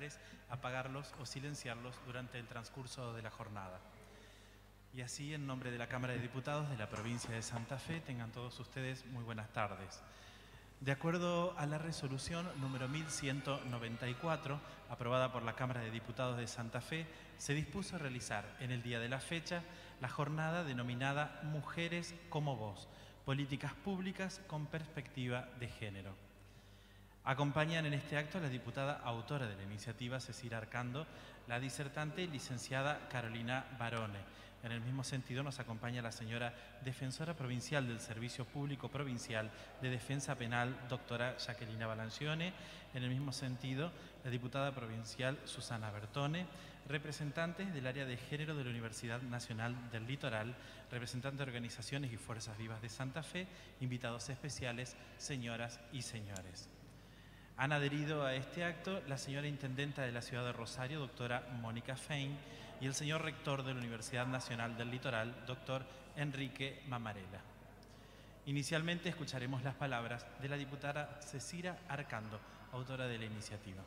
celulares, apagarlos o silenciarlos durante el transcurso de la jornada. Y así, en nombre de la Cámara de Diputados de la provincia de Santa Fe, tengan todos ustedes muy buenas tardes. De acuerdo a la resolución número 1194, aprobada por la Cámara de Diputados de Santa Fe, se dispuso realizar en el día de la fecha la jornada denominada Mujeres como Voz, políticas públicas con perspectiva de género. Acompañan en este acto la diputada autora de la iniciativa, Cecilia Arcando, la disertante licenciada Carolina Barone. En el mismo sentido nos acompaña la señora Defensora Provincial del Servicio Público Provincial de Defensa Penal, doctora Jacquelina Balancione. En el mismo sentido, la diputada provincial Susana Bertone, representantes del área de género de la Universidad Nacional del Litoral, representantes de organizaciones y fuerzas vivas de Santa Fe, invitados especiales, señoras y señores. Han adherido a este acto la señora Intendenta de la Ciudad de Rosario, doctora Mónica Fein, y el señor Rector de la Universidad Nacional del Litoral, doctor Enrique Mamarela. Inicialmente escucharemos las palabras de la diputada Cecilia Arcando, autora de la iniciativa.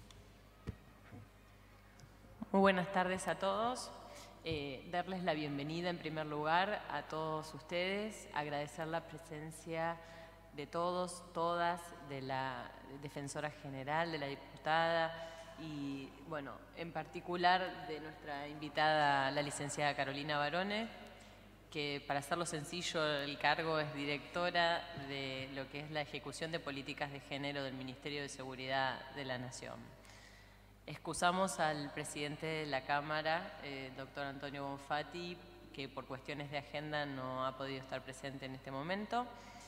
Muy buenas tardes a todos. Darles la bienvenida en primer lugar a todos ustedes, agradecer la presencia de todos, todas, de la Defensora General, de la diputada y, bueno, en particular de nuestra invitada, la licenciada Carolina Barone, que para hacerlo sencillo, el cargo es directora de lo que es la ejecución de políticas de género del Ministerio de Seguridad de la Nación. Excusamos al presidente de la Cámara, doctor Antonio Bonfatti, que por cuestiones de agenda no ha podido estar presente en este momento.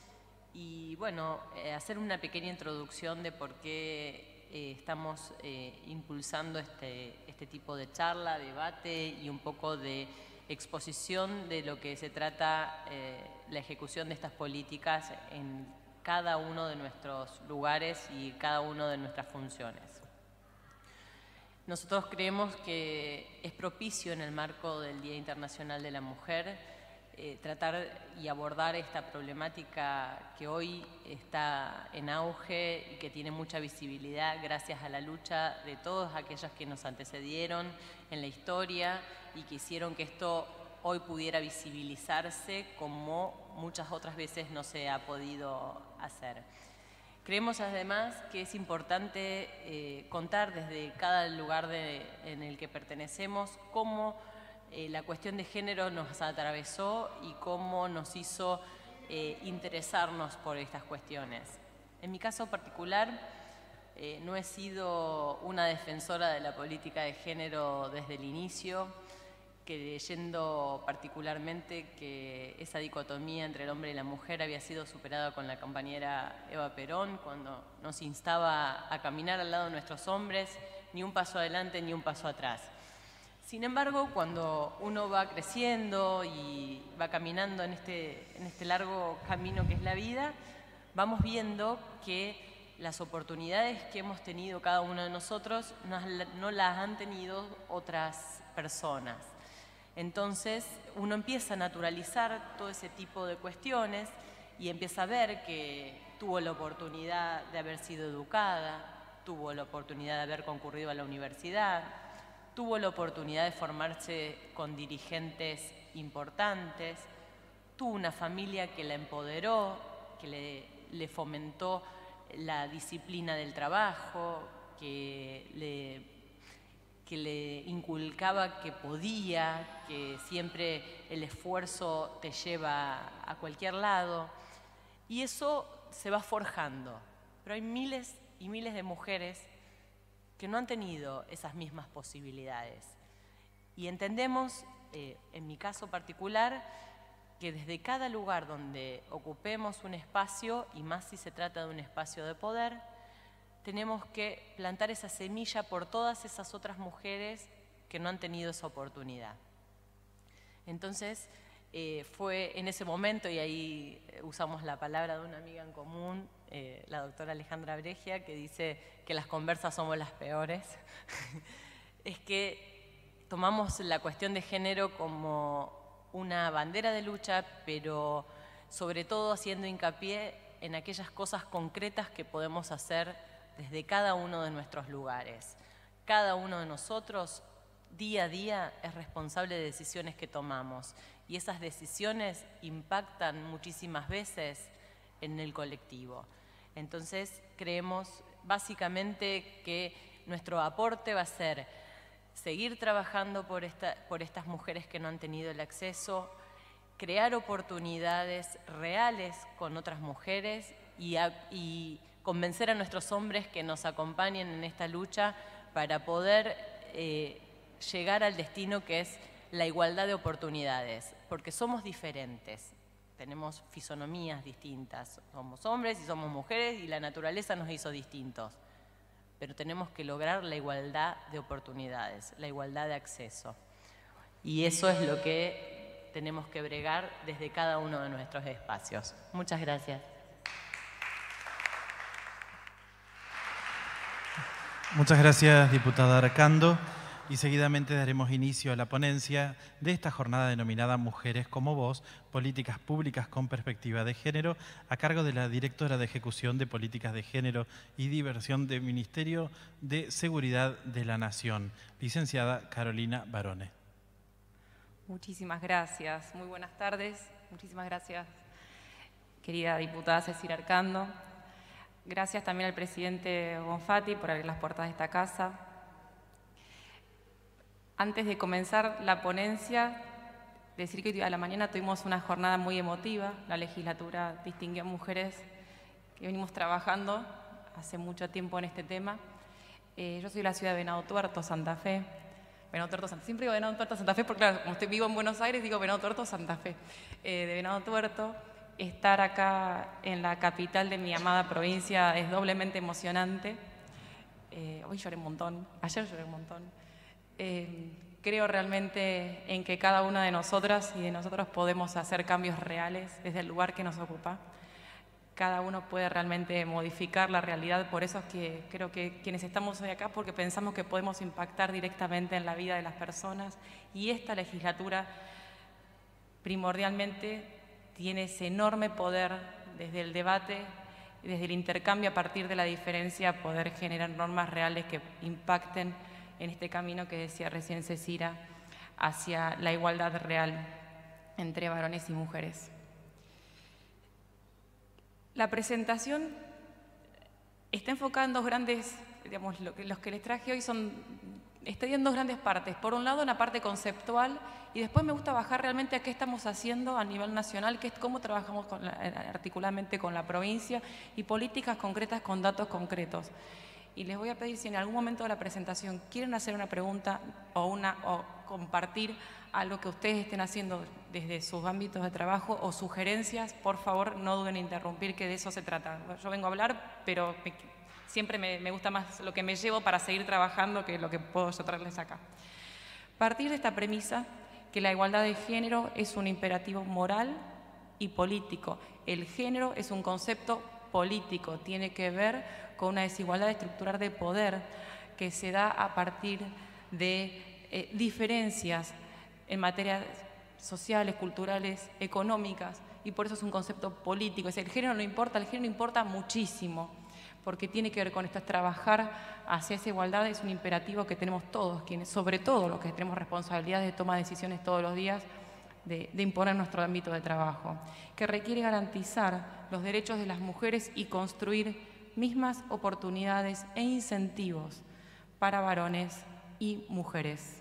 Y bueno, hacer una pequeña introducción de por qué estamos impulsando este tipo de charla, debate y un poco de exposición de lo que se trata la ejecución de estas políticas en cada uno de nuestros lugares y cada una de nuestras funciones. Nosotros creemos que es propicio en el marco del Día Internacional de la Mujer tratar y abordar esta problemática que hoy está en auge y que tiene mucha visibilidad gracias a la lucha de todas aquellas que nos antecedieron en la historia y que hicieron que esto hoy pudiera visibilizarse como muchas otras veces no se ha podido hacer. Creemos además que es importante contar desde cada lugar en el que pertenecemos cómo la cuestión de género nos atravesó y cómo nos hizo interesarnos por estas cuestiones. En mi caso particular, no he sido una defensora de la política de género desde el inicio, creyendo particularmente que esa dicotomía entre el hombre y la mujer había sido superada con la compañera Eva Perón, cuando nos instaba a caminar al lado de nuestros hombres, ni un paso adelante ni un paso atrás. Sin embargo, cuando uno va creciendo y va caminando en este largo camino que es la vida, vamos viendo que las oportunidades que hemos tenido cada uno de nosotros no las han tenido otras personas. Entonces, uno empieza a naturalizar todo ese tipo de cuestiones y empieza a ver que tuvo la oportunidad de haber sido educada, tuvo la oportunidad de haber concurrido a la universidad, tuvo la oportunidad de formarse con dirigentes importantes, tuvo una familia que la empoderó, que le fomentó la disciplina del trabajo, que le inculcaba que podía, que siempre el esfuerzo te lleva a cualquier lado. Y eso se va forjando. Pero hay miles y miles de mujeres que no han tenido esas mismas posibilidades. Y entendemos, en mi caso particular, que desde cada lugar donde ocupemos un espacio, y más si se trata de un espacio de poder, tenemos que plantar esa semilla por todas esas otras mujeres que no han tenido esa oportunidad. Entonces, fue en ese momento, y ahí usamos la palabra de una amiga en común, la doctora Alejandra Bregia, que dice que las conversas somos las peores, es que tomamos la cuestión de género como una bandera de lucha, pero sobre todo haciendo hincapié en aquellas cosas concretas que podemos hacer desde cada uno de nuestros lugares. cada uno de nosotros día a día es responsable de decisiones que tomamos y esas decisiones impactan muchísimas veces en el colectivo. Entonces creemos básicamente que nuestro aporte va a ser seguir trabajando por estas mujeres que no han tenido el acceso, crear oportunidades reales con otras mujeres y convencer a nuestros hombres que nos acompañen en esta lucha para poder llegar al destino que es la igualdad de oportunidades, porque somos diferentes, tenemos fisonomías distintas, somos hombres y somos mujeres y la naturaleza nos hizo distintos, pero tenemos que lograr la igualdad de oportunidades, la igualdad de acceso. Y eso es lo que tenemos que bregar desde cada uno de nuestros espacios. Muchas gracias. Muchas gracias, diputada Arcando. Y seguidamente daremos inicio a la ponencia de esta jornada denominada Mujeres como Voz, Políticas Públicas con Perspectiva de Género, a cargo de la Directora de Ejecución de Políticas de Género y Diversión del Ministerio de Seguridad de la Nación, licenciada Carolina Barone. Muchísimas gracias. Muy buenas tardes. Muchísimas gracias, querida diputada Cecilia Arcando. Gracias también al presidente Bonfatti por abrir las puertas de esta casa. Antes de comenzar la ponencia, decir que hoy a la mañana tuvimos una jornada muy emotiva. La legislatura distinguió a mujeres que venimos trabajando hace mucho tiempo en este tema. Yo soy de la ciudad de Venado Tuerto, Santa Fe. Venado Tuerto, Santa Fe. Siempre digo Venado Tuerto, Santa Fe, porque claro, como estoy vivo en Buenos Aires, digo Venado Tuerto, Santa Fe. De Venado Tuerto, estar acá en la capital de mi amada provincia es doblemente emocionante. Hoy lloré un montón, ayer lloré un montón. Creo realmente en que cada una de nosotras y de nosotros podemos hacer cambios reales desde el lugar que nos ocupa. Cada uno puede realmente modificar la realidad, por eso es que creo que quienes estamos hoy acá, porque pensamos que podemos impactar directamente en la vida de las personas, y esta legislatura primordialmente tiene ese enorme poder desde el debate, desde el intercambio a partir de la diferencia, poder generar normas reales que impacten en este camino que decía recién Cecilia, hacia la igualdad real entre varones y mujeres. La presentación está enfocada en dos grandes, digamos, los que les traje hoy está en dos grandes partes. Por un lado, en la parte conceptual, y después me gusta bajar realmente a qué estamos haciendo a nivel nacional, que es cómo trabajamos articuladamente con la provincia y políticas concretas con datos concretos. Y les voy a pedir si en algún momento de la presentación quieren hacer una pregunta o compartir algo que ustedes estén haciendo desde sus ámbitos de trabajo o sugerencias, por favor no duden en interrumpir, que de eso se trata. Yo vengo a hablar, pero siempre me gusta más lo que me llevo para seguir trabajando que lo que puedo yo traerles acá. Partir de esta premisa que la igualdad de género es un imperativo moral y político. El género es un concepto político, tiene que ver con una desigualdad estructural de poder que se da a partir de diferencias en materias sociales, culturales, económicas, y por eso es un concepto político. Es el género no importa, el género importa muchísimo, porque tiene que ver con esto, es trabajar hacia esa igualdad, es un imperativo que tenemos todos, quienes, sobre todo los que tenemos responsabilidades de toma de decisiones todos los días, de imponer nuestro ámbito de trabajo, que requiere garantizar los derechos de las mujeres y construir mismas oportunidades e incentivos para varones y mujeres.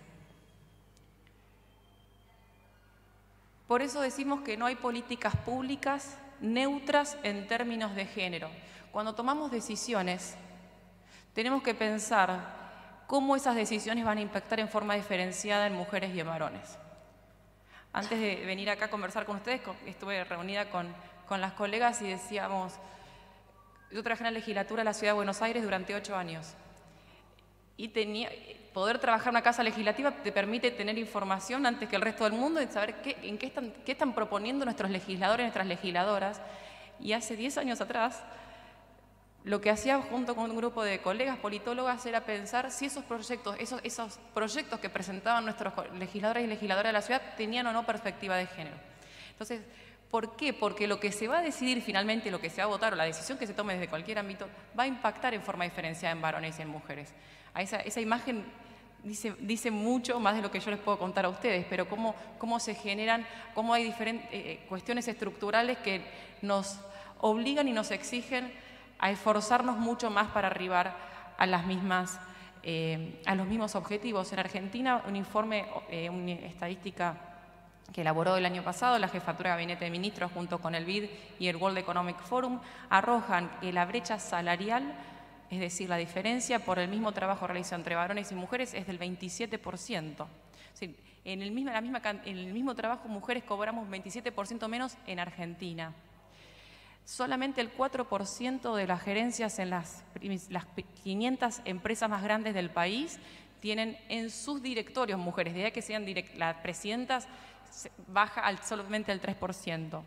Por eso decimos que no hay políticas públicas neutras en términos de género. Cuando tomamos decisiones, tenemos que pensar cómo esas decisiones van a impactar en forma diferenciada en mujeres y en varones. Antes de venir acá a conversar con ustedes, estuve reunida con las colegas y decíamos, yo trabajé en la legislatura de la Ciudad de Buenos Aires durante 8 años y poder trabajar en una casa legislativa te permite tener información antes que el resto del mundo y saber qué están proponiendo nuestros legisladores y nuestras legisladoras. Y hace 10 años atrás, lo que hacía junto con un grupo de colegas politólogas era pensar si esos proyectos que presentaban nuestros legisladores y legisladoras de la ciudad tenían o no perspectiva de género. Entonces, ¿Por qué? Porque lo que se va a decidir finalmente, lo que se va a votar o la decisión que se tome desde cualquier ámbito va a impactar en forma diferenciada en varones y en mujeres. Esa imagen dice mucho más de lo que yo les puedo contar a ustedes, pero cómo se generan, cómo hay diferentes cuestiones estructurales que nos obligan y nos exigen a esforzarnos mucho más para arribar a los mismos objetivos. En Argentina, un informe, una estadística que elaboró el año pasado la Jefatura de Gabinete de Ministros junto con el BID y el World Economic Forum, arrojan que la brecha salarial, es decir, la diferencia por el mismo trabajo realizado entre varones y mujeres, es del 27%. Sí, en el mismo trabajo, mujeres cobramos 27% menos en Argentina. Solamente el 4% de las gerencias en las 500 empresas más grandes del país tienen en sus directorios mujeres. De ahí que sean las presidentas, baja solamente al 3%.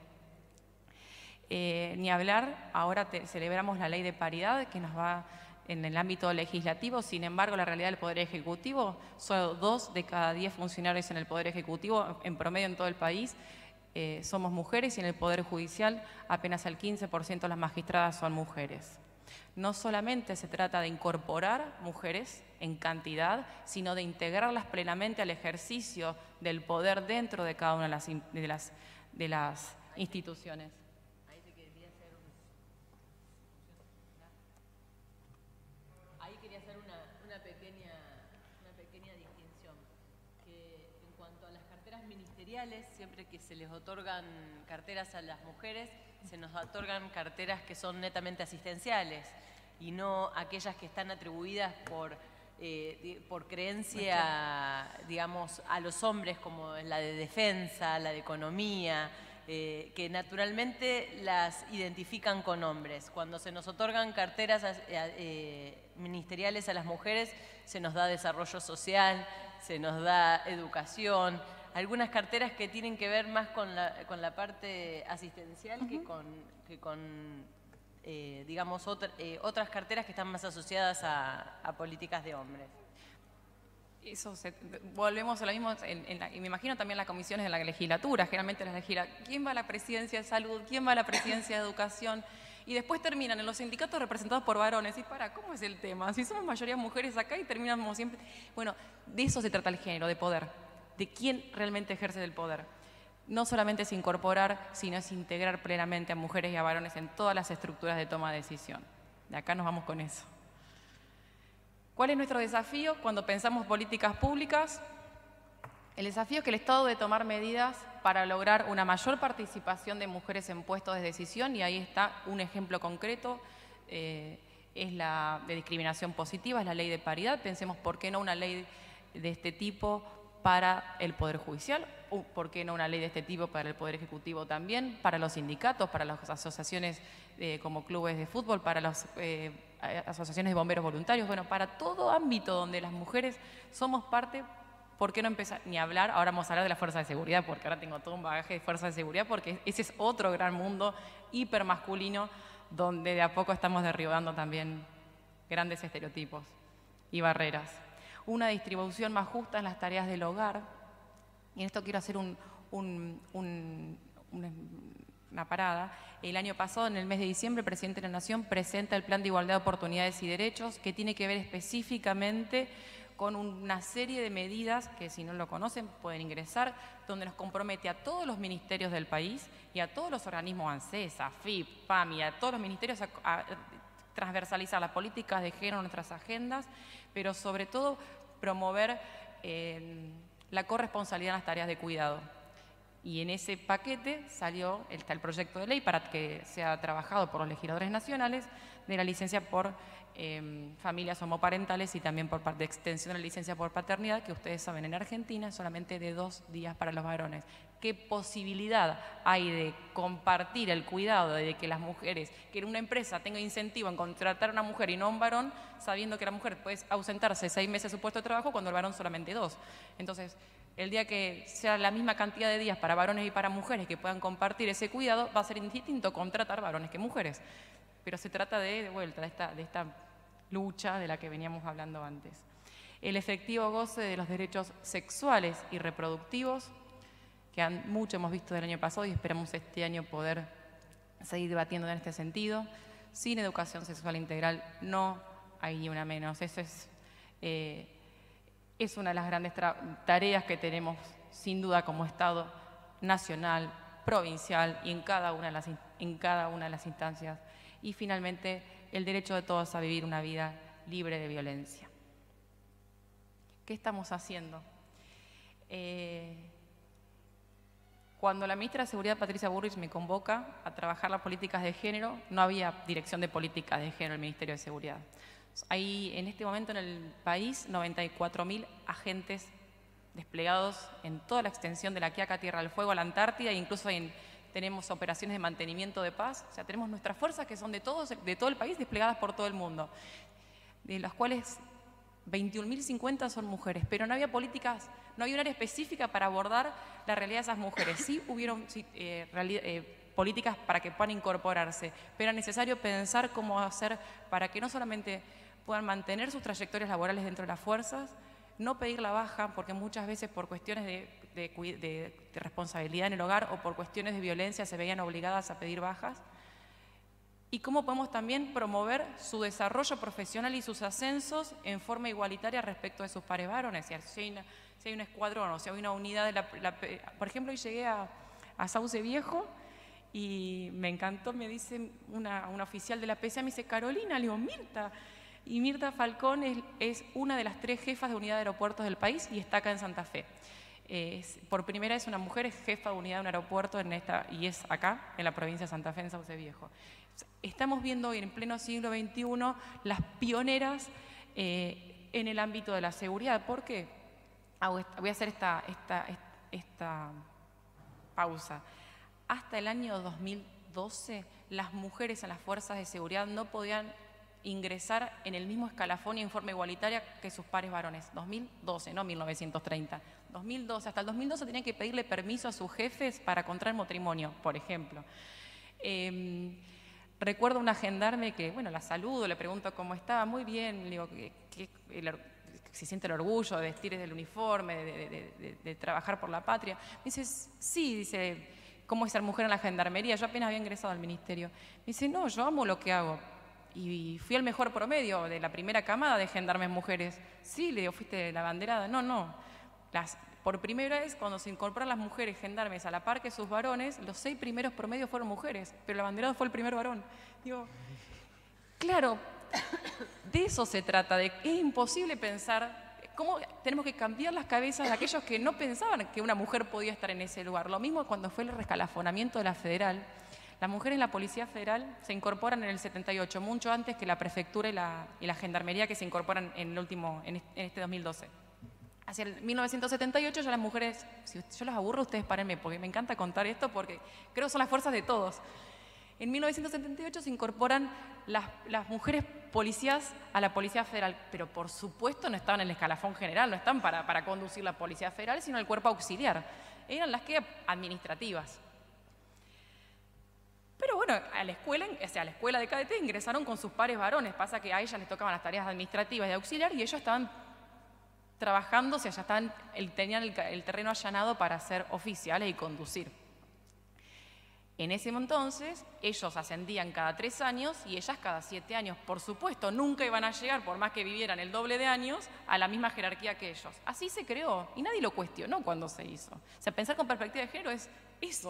Ni hablar, ahora celebramos la ley de paridad que nos va en el ámbito legislativo. Sin embargo, la realidad del Poder Ejecutivo, solo 2 de cada 10 funcionarios en el Poder Ejecutivo, en promedio en todo el país, somos mujeres, y en el Poder Judicial apenas el 15% de las magistradas son mujeres. No solamente se trata de incorporar mujeres en cantidad, sino de integrarlas plenamente al ejercicio del poder dentro de cada una de las instituciones. Ahí quería hacer una pequeña distinción, que en cuanto a las carteras ministeriales, siempre que se les otorgan carteras a las mujeres, se nos otorgan carteras que son netamente asistenciales y no aquellas que están atribuidas por creencia, digamos, a los hombres, como la de defensa, la de economía, que naturalmente las identifican con hombres. Cuando se nos otorgan carteras ministeriales a las mujeres, se nos da desarrollo social, se nos da educación, algunas carteras que tienen que ver más con la parte asistencial que con digamos, otras carteras que están más asociadas a políticas de hombres. Volvemos a lo mismo, y me imagino también las comisiones de la legislatura, generalmente las ¿quién va a la presidencia de salud? ¿Quién va a la presidencia de educación? Y después terminan en los sindicatos representados por varones. Y ¿cómo es el tema? Si somos mayoría mujeres acá y terminamos siempre... Bueno, de eso se trata el género, de poder, de quién realmente ejerce el poder. No solamente es incorporar, sino es integrar plenamente a mujeres y a varones en todas las estructuras de toma de decisión. De acá nos vamos con eso. ¿Cuál es nuestro desafío cuando pensamos políticas públicas? El desafío es que el Estado debe tomar medidas para lograr una mayor participación de mujeres en puestos de decisión, y ahí está un ejemplo concreto, es la de discriminación positiva, es la ley de paridad. Pensemos, ¿por qué no una ley de este tipo para el Poder Judicial? ¿Por qué no una ley de este tipo para el Poder Ejecutivo también? Para los sindicatos, para las asociaciones como clubes de fútbol, para las asociaciones de bomberos voluntarios. Bueno, para todo ámbito donde las mujeres somos parte, ¿por qué no empezar? Ni hablar, ahora vamos a hablar de la fuerza de seguridad, porque ahora tengo todo un bagaje de fuerza de seguridad, porque ese es otro gran mundo hipermasculino donde de a poco estamos derribando también grandes estereotipos y barreras. Una distribución más justa en las tareas del hogar. Y en esto quiero hacer una parada. El año pasado, en el mes de diciembre, el presidente de la Nación presenta el Plan de Igualdad de Oportunidades y Derechos, que tiene que ver específicamente con una serie de medidas que, si no lo conocen, pueden ingresar, donde nos compromete a todos los ministerios del país y a todos los organismos ANSES, AFIP, PAM, y a todos los ministerios a transversalizar las políticas de género en nuestras agendas, pero sobre todo promover la corresponsabilidad en las tareas de cuidado. Y en ese paquete está el proyecto de ley para que sea trabajado por los legisladores nacionales de la licencia por familias homoparentales, y también por parte de extensión de la licencia por paternidad, que ustedes saben, en Argentina es solamente de 2 días para los varones. ¿Qué posibilidad hay de compartir el cuidado, de que las mujeres, que una empresa tenga incentivo en contratar a una mujer y no a un varón, sabiendo que la mujer puede ausentarse 6 meses de su puesto de trabajo cuando el varón solamente 2? Entonces, el día que sea la misma cantidad de días para varones y para mujeres que puedan compartir ese cuidado, va a ser indistinto contratar varones que mujeres. Pero se trata de vuelta, de esta lucha de la que veníamos hablando antes. El efectivo goce de los derechos sexuales y reproductivos. que mucho hemos visto del año pasado y esperamos este año poder seguir debatiendo en este sentido. Sin educación sexual integral no hay ni una menos. Eso es una de las grandes tareas que tenemos, sin duda, como Estado nacional, provincial y en cada una de las instancias. Y finalmente, el derecho de todos a vivir una vida libre de violencia. ¿Qué estamos haciendo? Cuando la ministra de Seguridad, Patricia Bullrich, me convoca a trabajar las políticas de género, no había dirección de políticas de género en el Ministerio de Seguridad. Hay en este momento en el país 94.000 agentes desplegados en toda la extensión de la Quiaca, Tierra del Fuego, a la Antártida, e incluso tenemos operaciones de mantenimiento de paz. O sea, tenemos nuestras fuerzas que son de todo el país, desplegadas por todo el mundo, de las cuales 21.050 son mujeres, pero no había políticas, no había un área específica para abordar la realidad de esas mujeres. Sí hubieron políticas para que puedan incorporarse, pero era necesario pensar cómo hacer para que no solamente puedan mantener sus trayectorias laborales dentro de las fuerzas, no pedir la baja, porque muchas veces por cuestiones de responsabilidad en el hogar o por cuestiones de violencia se veían obligadas a pedir bajas, y cómo podemos también promover su desarrollo profesional y sus ascensos en forma igualitaria respecto de sus pares varones. Si hay un escuadrón o si hay una unidad, por ejemplo, hoy llegué a Sauce Viejo y me encantó, me dice una oficial de la PCA, me dice, Carolina, le digo, Mirta. Y Mirta Falcón es una de las 3 jefas de unidad de aeropuertos del país y está acá en Santa Fe. Por primera vez una mujer es jefa de unidad de un aeropuerto y es acá, en la provincia de Santa Fe, en Sauce Viejo. Estamos viendo hoy, en pleno siglo XXI, las pioneras en el ámbito de la seguridad. ¿Por qué? Voy a hacer esta pausa. Hasta el año 2012, las mujeres en las fuerzas de seguridad no podían ingresar en el mismo escalafón y en forma igualitaria que sus pares varones. 2012, no 1930. 2012. Hasta el 2012 tenían que pedirle permiso a sus jefes para contraer matrimonio, por ejemplo. Recuerdo una gendarme que, bueno, la saludo, le pregunto cómo estaba, muy bien, le digo que si siente el orgullo de vestir el uniforme, de trabajar por la patria. Me dice, sí, dice, ¿cómo es ser mujer en la gendarmería? Yo apenas había ingresado al ministerio. Me dice, no, yo amo lo que hago. Y fui al mejor promedio de la primera camada de gendarmes mujeres. Sí, le digo, ¿fuiste la banderada? No. Por primera vez, cuando se incorporan las mujeres gendarmes a la par que sus varones, los 6 primeros promedios fueron mujeres, pero la banderada fue el primer varón. Digo, claro, de eso se trata, de que es imposible pensar cómo tenemos que cambiar las cabezas de aquellos que no pensaban que una mujer podía estar en ese lugar. Lo mismo cuando fue el rescalafonamiento de la Federal. Las mujeres en la Policía Federal se incorporan en el 78, mucho antes que la Prefectura y la Gendarmería, que se incorporan en este 2012. Hacia el 1978 ya las mujeres, si yo las aburro, ustedes párenme, porque me encanta contar esto, porque creo que son las fuerzas de todos. En 1978 se incorporan las mujeres policías a la Policía Federal, pero por supuesto no estaban en el escalafón general, no están para conducir la Policía Federal, sino el cuerpo auxiliar. Eran las que administrativas. Pero bueno, a la escuela de cadete ingresaron con sus pares varones. Pasa que a ellas les tocaban las tareas administrativas y de auxiliar y ellos estaban trabajando, o sea, ya tenían el terreno allanado para ser oficiales y conducir. En ese entonces, ellos ascendían cada 3 años y ellas cada 7 años. Por supuesto, nunca iban a llegar, por más que vivieran el doble de años, a la misma jerarquía que ellos. Así se creó y nadie lo cuestionó cuando se hizo. O sea, pensar con perspectiva de género es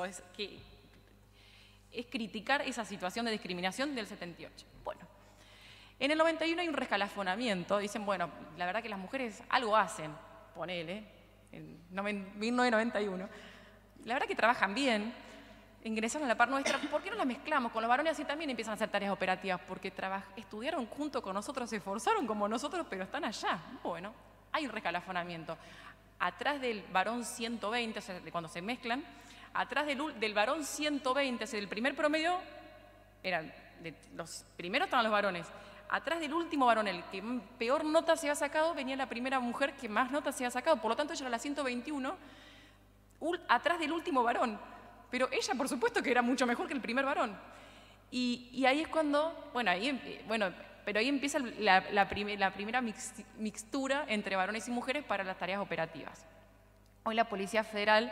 criticar esa situación de discriminación del 78. Bueno, en el 91 hay un rescalafonamiento. Dicen, bueno, la verdad que las mujeres algo hacen, ponele, en 1991. La verdad que trabajan bien, ingresaron a la par nuestra. ¿Por qué no las mezclamos con los varones? Así también empiezan a hacer tareas operativas, porque estudiaron junto con nosotros, se esforzaron como nosotros, pero están allá. Bueno, hay un rescalafonamiento. Atrás del varón 120, o sea, cuando se mezclan, atrás del varón 120, o sea, del primer promedio, los primeros estaban los varones. Atrás del último varón, el que peor nota se había sacado, venía la primera mujer que más notas se había sacado. Por lo tanto, ella era la 121, atrás del último varón. Pero ella, por supuesto, que era mucho mejor que el primer varón. Y ahí es cuando, pero ahí empieza la primera mixtura entre varones y mujeres para las tareas operativas. Hoy la Policía Federal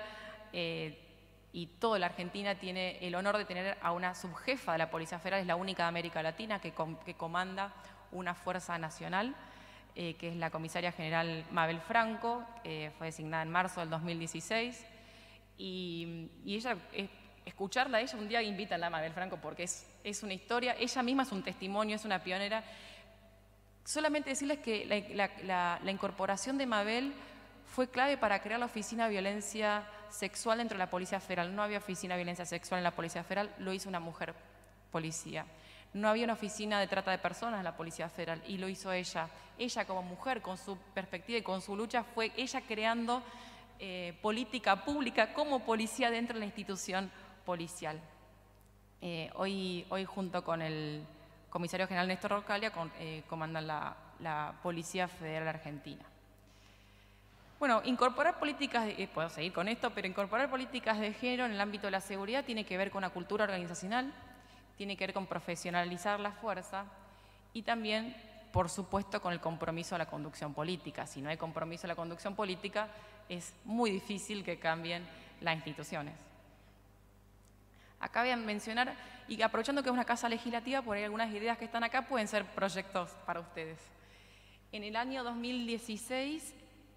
y toda la Argentina tiene el honor de tener a una subjefa de la Policía Federal, es la única de América Latina que comanda una fuerza nacional, que es la comisaria general Mabel Franco, fue designada en marzo del 2016, y ella, escucharla a ella, un día invítanla a Mabel Franco porque es una historia, ella misma es un testimonio, es una pionera. Solamente decirles que la incorporación de Mabel fue clave para crear la Oficina de Violencia Sexual dentro de la Policía Federal. No había Oficina de Violencia Sexual en la Policía Federal, lo hizo una mujer policía. No había una oficina de trata de personas en la Policía Federal y lo hizo ella. Ella como mujer, con su perspectiva y con su lucha, fue ella creando política pública como policía dentro de la institución policial. Hoy junto con el comisario general Néstor Rocalia comandan la Policía Federal Argentina. Bueno, incorporar políticas, puedo seguir con esto, pero incorporar políticas de género en el ámbito de la seguridad tiene que ver con una cultura organizacional, tiene que ver con profesionalizar la fuerza y también, por supuesto, con el compromiso a la conducción política. Si no hay compromiso a la conducción política, es muy difícil que cambien las instituciones. Acá voy a mencionar, y aprovechando que es una casa legislativa, por ahí algunas ideas que están acá pueden ser proyectos para ustedes. En el año 2016,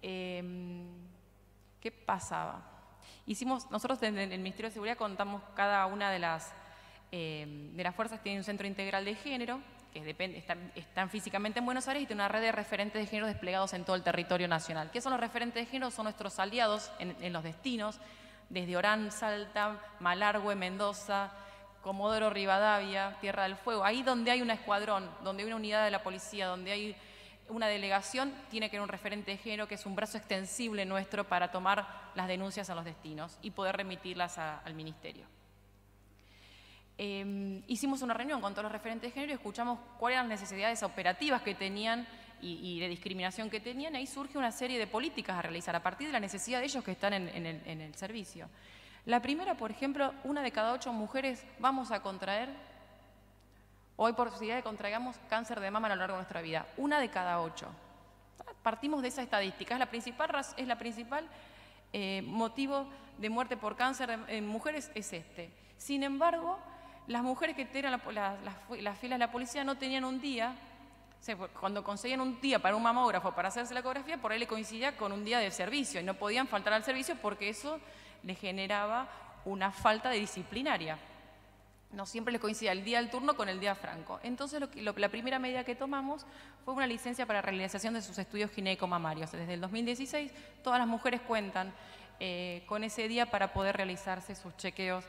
¿qué pasaba? Nosotros en el Ministerio de Seguridad contamos cada una de las fuerzas tiene un centro integral de género, que están físicamente en Buenos Aires y tiene una red de referentes de género desplegados en todo el territorio nacional. ¿Qué son los referentes de género? Son nuestros aliados en los destinos, desde Orán, Salta, Malargüe, Mendoza, Comodoro Rivadavia, Tierra del Fuego. Ahí donde hay un escuadrón, donde hay una unidad de la policía, donde hay una delegación, tiene que haber un referente de género que es un brazo extensible nuestro para tomar las denuncias en los destinos y poder remitirlas al Ministerio. Hicimos una reunión con todos los referentes de género y escuchamos cuáles eran las necesidades operativas que tenían y de discriminación que tenían. Ahí surge una serie de políticas a realizar a partir de la necesidad de ellos que están en el servicio. La primera, por ejemplo, 1 de cada 8 mujeres vamos a contraer, o hay posibilidad de que contraigamos cáncer de mama a lo largo de nuestra vida. 1 de cada 8. Partimos de esa estadística. Es la principal motivo de muerte por cáncer en mujeres es este. Sin embargo, las mujeres que integran las filas de la policía no tenían un día, o sea, cuando conseguían un día para un mamógrafo para hacerse la ecografía, por ahí le coincidía con un día de servicio y no podían faltar al servicio porque eso les generaba una falta de disciplinaria. No siempre les coincidía el día del turno con el día franco. Entonces, la primera medida que tomamos fue una licencia para realización de sus estudios gineco-mamarios. Desde el 2016, todas las mujeres cuentan con ese día para poder realizarse sus chequeos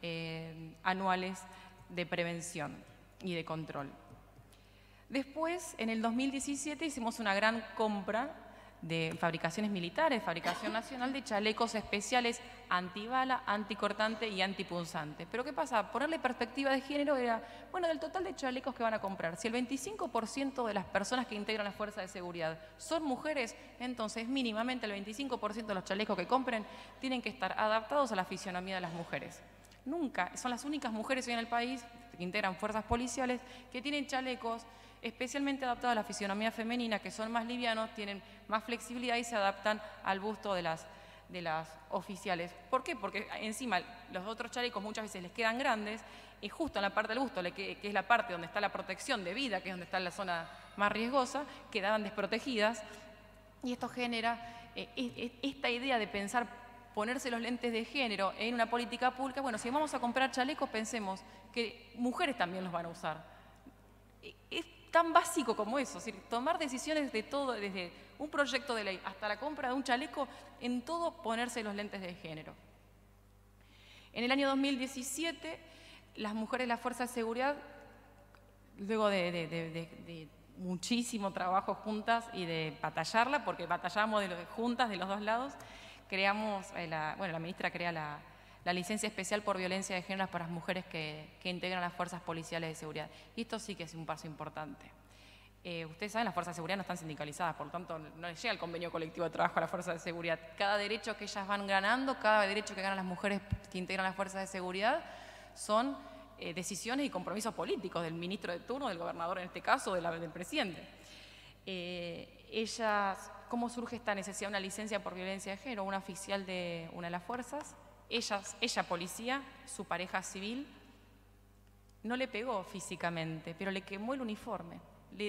anuales de prevención y de control. Después, en el 2017, hicimos una gran compra de fabricaciones militares, fabricación nacional de chalecos especiales antibala, anticortante y antipunzante. Pero ¿qué pasa? Ponerle perspectiva de género era, bueno, del total de chalecos que van a comprar, si el 25% de las personas que integran las fuerzas de seguridad son mujeres, entonces mínimamente el 25% de los chalecos que compren tienen que estar adaptados a la fisionomía de las mujeres. Nunca, son las únicas mujeres hoy en el país que integran fuerzas policiales que tienen chalecos especialmente adaptados a la fisionomía femenina, que son más livianos, tienen más flexibilidad y se adaptan al busto de las oficiales. ¿Por qué? Porque encima los otros chalecos muchas veces les quedan grandes y justo en la parte del busto, que es la parte donde está la protección de vida, que es donde está la zona más riesgosa, quedaban desprotegidas y esto genera esta idea de pensar ponerse los lentes de género en una política pública. Bueno, si vamos a comprar chalecos, pensemos que mujeres también los van a usar. Es tan básico como eso, es decir, tomar decisiones de todo, desde un proyecto de ley hasta la compra de un chaleco, en todo ponerse los lentes de género. En el año 2017, las mujeres de la Fuerza de Seguridad, luego de muchísimo trabajo juntas y de batallarla, porque batallamos juntas de los dos lados, creamos, la ministra crea la licencia especial por violencia de género para las mujeres que integran las fuerzas policiales de seguridad. Y esto sí que es un paso importante. Ustedes saben, las fuerzas de seguridad no están sindicalizadas, por lo tanto no les llega el convenio colectivo de trabajo a las fuerzas de seguridad. Cada derecho que ellas van ganando, cada derecho que ganan las mujeres que integran las fuerzas de seguridad, son decisiones y compromisos políticos del ministro de turno, del gobernador en este caso, del presidente. ¿Cómo surge esta necesidad de una licencia por violencia de género? Una oficial de una de las fuerzas ella policía, su pareja civil, no le pegó físicamente, pero le quemó el uniforme.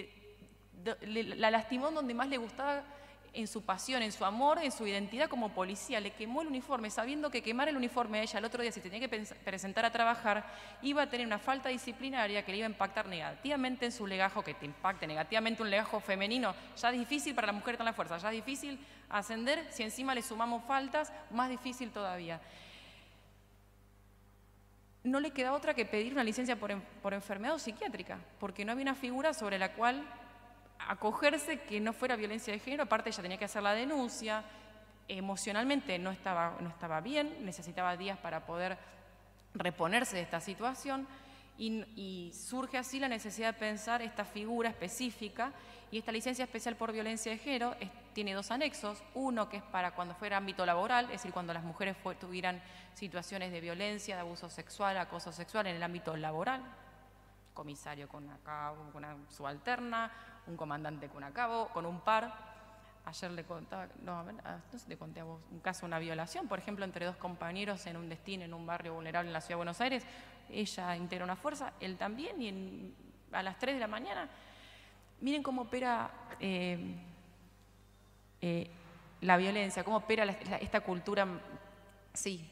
La lastimó donde más le gustaba, en su pasión, en su amor, en su identidad como policía. Le quemó el uniforme, sabiendo que quemar el uniforme a ella el otro día, si tenía que presentar a trabajar, iba a tener una falta disciplinaria que le iba a impactar negativamente en su legajo, que te impacte negativamente un legajo femenino. Ya es difícil para la mujer estar en la fuerza, ya es difícil ascender, si encima le sumamos faltas, más difícil todavía. No le queda otra que pedir una licencia por enfermedad psiquiátrica, porque no había una figura sobre la cual acogerse que no fuera violencia de género. Aparte ella tenía que hacer la denuncia, emocionalmente no estaba bien, necesitaba días para poder reponerse de esta situación y surge así la necesidad de pensar esta figura específica, y esta licencia especial por violencia de género tiene dos anexos: uno que es para cuando fuera ámbito laboral, es decir, cuando las mujeres tuvieran situaciones de violencia, de abuso sexual, acoso sexual en el ámbito laboral, comisario con una subalterna, un comandante con a cabo, con un par. Ayer le contaba, no sé, te conté a vos, un caso de una violación, por ejemplo, entre dos compañeros en un destino, en un barrio vulnerable en la ciudad de Buenos Aires. Ella integra una fuerza, él también, y a las 3 de la mañana, miren cómo opera la violencia, cómo opera esta cultura, sí.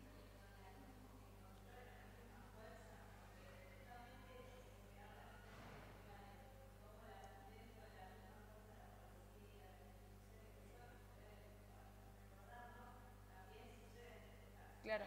Claro.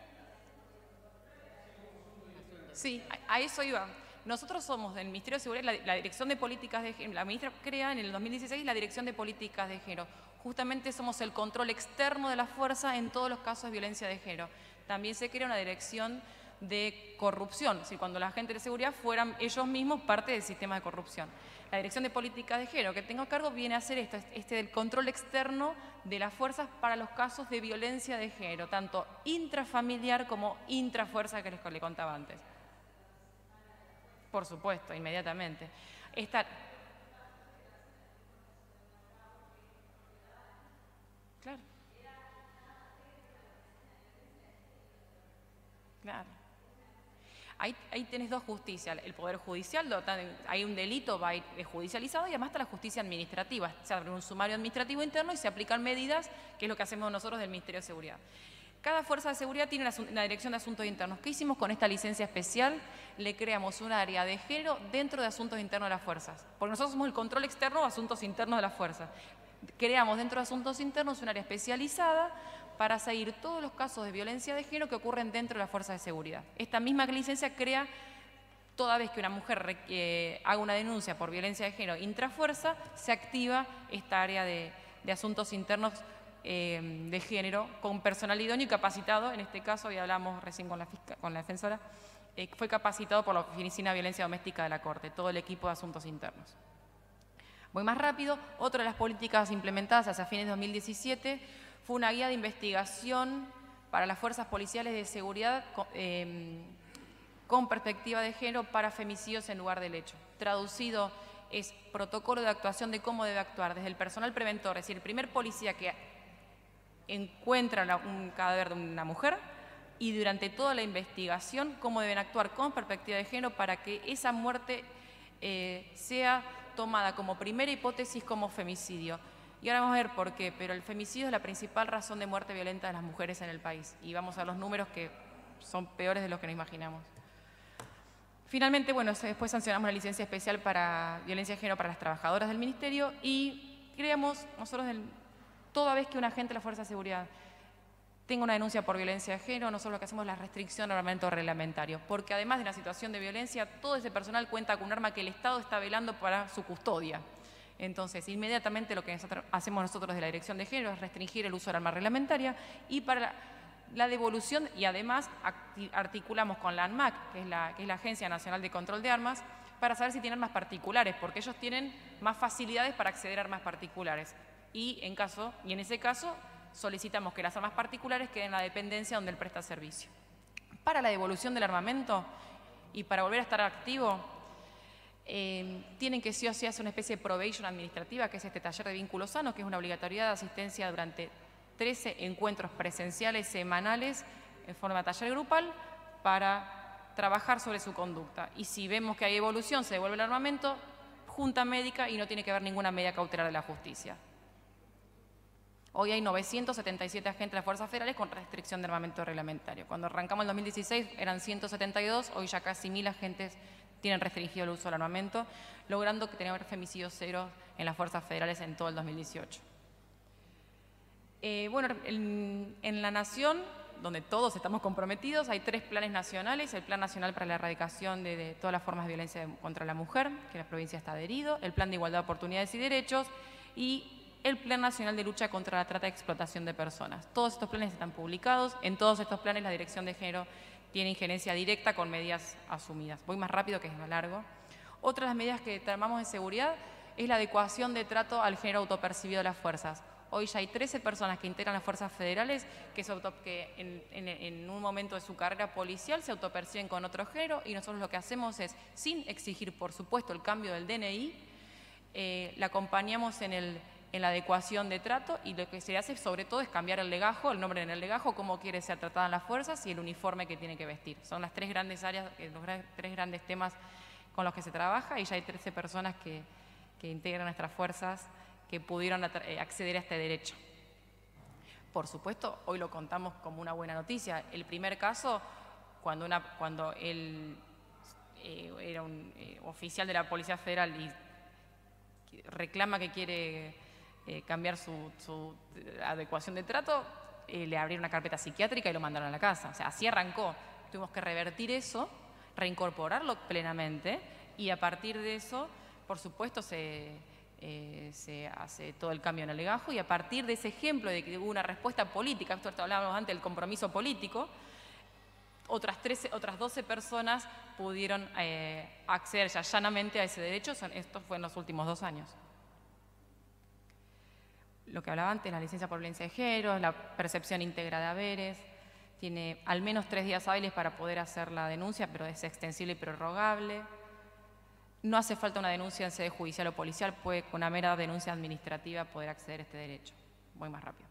Sí, a eso iba. Nosotros somos del Ministerio de Seguridad, la Dirección de Políticas de Género. La ministra crea en el 2016 la Dirección de Políticas de Género. Justamente somos el control externo de la fuerza en todos los casos de violencia de género. También se crea una dirección de corrupción, es decir, cuando la gente de seguridad fueran ellos mismos parte del sistema de corrupción. La Dirección de Políticas de Género que tengo a cargo viene a hacer esto, del control externo de las fuerzas para los casos de violencia de género, tanto intrafamiliar como intrafuerza, que les contaba antes. Por supuesto, inmediatamente. Claro. Claro. Ahí tenés dos justicias, el Poder Judicial, hay un delito, va a ir judicializado, y además está la justicia administrativa. Se abre un sumario administrativo interno y se aplican medidas, que es lo que hacemos nosotros del Ministerio de Seguridad. Cada fuerza de seguridad tiene una dirección de asuntos internos. ¿Qué hicimos con esta licencia especial? Le creamos un área de género dentro de asuntos internos de las fuerzas, porque nosotros somos el control externo de asuntos internos de las fuerzas. Creamos dentro de asuntos internos un área especializada para seguir todos los casos de violencia de género que ocurren dentro de las fuerzas de seguridad. Esta misma licencia crea, toda vez que una mujer haga una denuncia por violencia de género intrafuerza, se activa esta área de asuntos internos de género con personal idóneo y capacitado. En este caso, y hablamos recién con la defensora, fue capacitado por la Oficina de Violencia Doméstica de la Corte, todo el equipo de asuntos internos. Voy más rápido. Otra de las políticas implementadas hacia fines de 2017 fue una guía de investigación para las fuerzas policiales de seguridad con perspectiva de género para femicidios en lugar del hecho. Traducido, es protocolo de actuación de cómo debe actuar desde el personal preventor, es decir, el primer policía que encuentra un cadáver de una mujer, y durante toda la investigación cómo deben actuar con perspectiva de género para que esa muerte sea tomada como primera hipótesis como femicidio. Y ahora vamos a ver por qué, pero el femicidio es la principal razón de muerte violenta de las mujeres en el país, y vamos a ver los números que son peores de los que nos imaginamos. Finalmente, bueno, después sancionamos la licencia especial para violencia de género para las trabajadoras del Ministerio, y creamos nosotros, toda vez que un agente de la Fuerza de Seguridad tenga una denuncia por violencia de género, nosotros lo que hacemos es la restricción del armamento reglamentario, porque además de una situación de violencia, todo ese personal cuenta con un arma que el Estado está velando para su custodia. Entonces, inmediatamente lo que hacemos nosotros desde la Dirección de Género es restringir el uso del arma reglamentaria, y para la devolución, y además articulamos con la ANMAC, que es la Agencia Nacional de Control de Armas, para saber si tienen armas particulares, porque ellos tienen más facilidades para acceder a armas particulares. Y en ese caso solicitamos que las armas particulares queden en la dependencia donde él presta servicio. Para la devolución del armamento y para volver a estar activo, tienen que sí o sí hacer una especie de probation administrativa, que es este taller de vínculos sanos, que es una obligatoriedad de asistencia durante 13 encuentros presenciales semanales en forma de taller grupal para trabajar sobre su conducta. Y si vemos que hay evolución, se devuelve el armamento, junta médica y no tiene que haber ninguna medida cautelar de la justicia. Hoy hay 977 agentes de las fuerzas federales con restricción de armamento reglamentario. Cuando arrancamos en 2016 eran 172, hoy ya casi 1000 agentes tienen restringido el uso del armamento, logrando que tenga femicidios cero en las fuerzas federales en todo el 2018. Bueno, en la Nación, donde todos estamos comprometidos, hay 3 planes nacionales: el Plan Nacional para la Erradicación de todas las formas de violencia contra la mujer, que la provincia está adherido, el Plan de Igualdad de Oportunidades y Derechos y el Plan Nacional de Lucha contra la Trata y Explotación de Personas. Todos estos planes están publicados. En todos estos planes la Dirección de Género tiene injerencia directa con medidas asumidas. Voy más rápido, que es más largo. Otra de las medidas que tomamos de seguridad es la adecuación de trato al género autopercibido de las fuerzas. Hoy ya hay 13 personas que integran las fuerzas federales que en un momento de su carrera policial se autoperciben con otro género, y nosotros lo que hacemos es, sin exigir, por supuesto, el cambio del DNI, la acompañamos en la adecuación de trato, y lo que se hace sobre todo es cambiar el legajo, el nombre en el legajo, cómo quiere ser tratada en las fuerzas y el uniforme que tiene que vestir. Son las 3 grandes áreas, los 3 grandes temas con los que se trabaja, y ya hay 13 personas que integran nuestras fuerzas que pudieron acceder a este derecho. Por supuesto, hoy lo contamos como una buena noticia. El primer caso, cuando él era un oficial de la Policía Federal y reclama que quiere cambiar su adecuación de trato, le abrieron una carpeta psiquiátrica y lo mandaron a la casa. O sea, así arrancó. Tuvimos que revertir eso, reincorporarlo plenamente, y a partir de eso, por supuesto, se hace todo el cambio en el legajo, y a partir de ese ejemplo de que hubo una respuesta política, esto hablábamos antes del compromiso político, otras 12 personas pudieron acceder ya llanamente a ese derecho. Esto fue en los últimos 2 años. Lo que hablaba antes, la licencia por violencia de género, la percepción íntegra de haberes, tiene al menos 3 días hábiles para poder hacer la denuncia, pero es extensible y prorrogable. No hace falta una denuncia en sede judicial o policial, puede con una mera denuncia administrativa poder acceder a este derecho. Voy más rápido.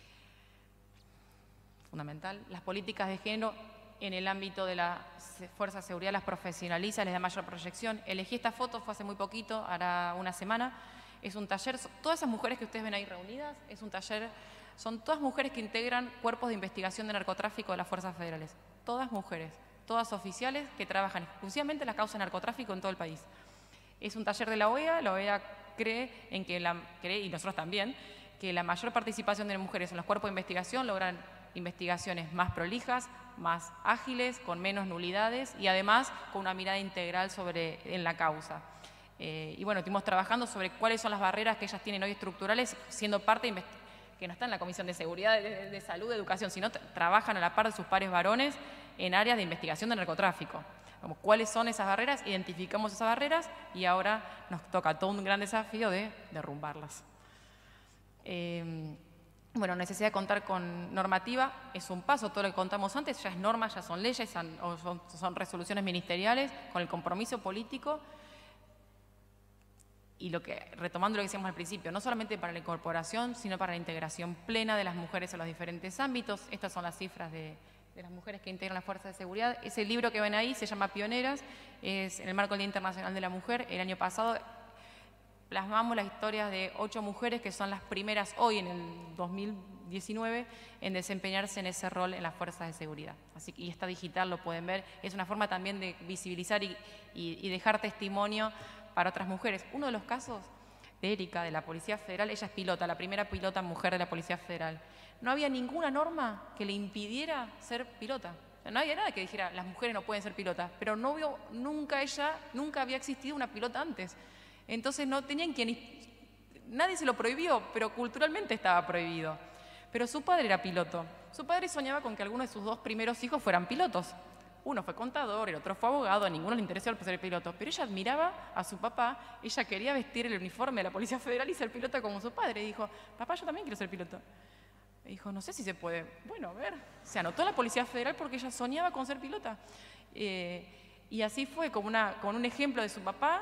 Fundamental. Las políticas de género en el ámbito de la fuerza de seguridad las profesionaliza, les da mayor proyección. Elegí esta foto, fue hace muy poquito, hará una semana. Es un taller, todas esas mujeres que ustedes ven ahí reunidas, es un taller, son todas mujeres que integran cuerpos de investigación de narcotráfico de las fuerzas federales. Todas mujeres, todas oficiales que trabajan exclusivamente en la causa de narcotráfico en todo el país. Es un taller de la OEA cree y nosotros también, que la mayor participación de mujeres en los cuerpos de investigación logran investigaciones más prolijas, más ágiles, con menos nulidades y además con una mirada integral en la causa. Y bueno, estuvimos trabajando sobre cuáles son las barreras que ellas tienen hoy estructurales, siendo parte que no está en la Comisión de Seguridad, de Salud, de Educación, sino trabajan a la par de sus pares varones en áreas de investigación de narcotráfico. ¿Cuáles son esas barreras? Identificamos esas barreras y ahora nos toca todo un gran desafío de derrumbarlas. Bueno, necesidad de contar con normativa es un paso, todo lo que contamos antes ya es norma, ya son leyes, son resoluciones ministeriales con el compromiso político. Y retomando lo que decíamos al principio, no solamente para la incorporación, sino para la integración plena de las mujeres en los diferentes ámbitos. Estas son las cifras de las mujeres que integran las fuerzas de seguridad. Ese libro que ven ahí se llama Pioneras, es en el marco del Día Internacional de la Mujer. El año pasado plasmamos las historias de 8 mujeres que son las primeras hoy, en el 2019, en desempeñarse en ese rol en las fuerzas de seguridad. Así que, y está digital, lo pueden ver. Es una forma también de visibilizar y dejar testimonio para otras mujeres. Uno de los casos de Erika, de la Policía Federal, ella es pilota, la primera pilota mujer de la Policía Federal. No había ninguna norma que le impidiera ser pilota. O sea, no había nada que dijera, las mujeres no pueden ser pilotas, pero nunca había existido una pilota antes. Entonces no tenían nadie se lo prohibió, pero culturalmente estaba prohibido. Pero su padre era piloto. Su padre soñaba con que alguno de sus 2 primeros hijos fueran pilotos. Uno fue contador, el otro fue abogado, a ninguno le interesó ser piloto. Pero ella admiraba a su papá, ella quería vestir el uniforme de la Policía Federal y ser pilota como su padre. Y dijo, papá, yo también quiero ser piloto. Y dijo, no sé si se puede. Bueno, a ver. Se anotó a la Policía Federal porque ella soñaba con ser pilota. Y así fue, con un ejemplo de su papá,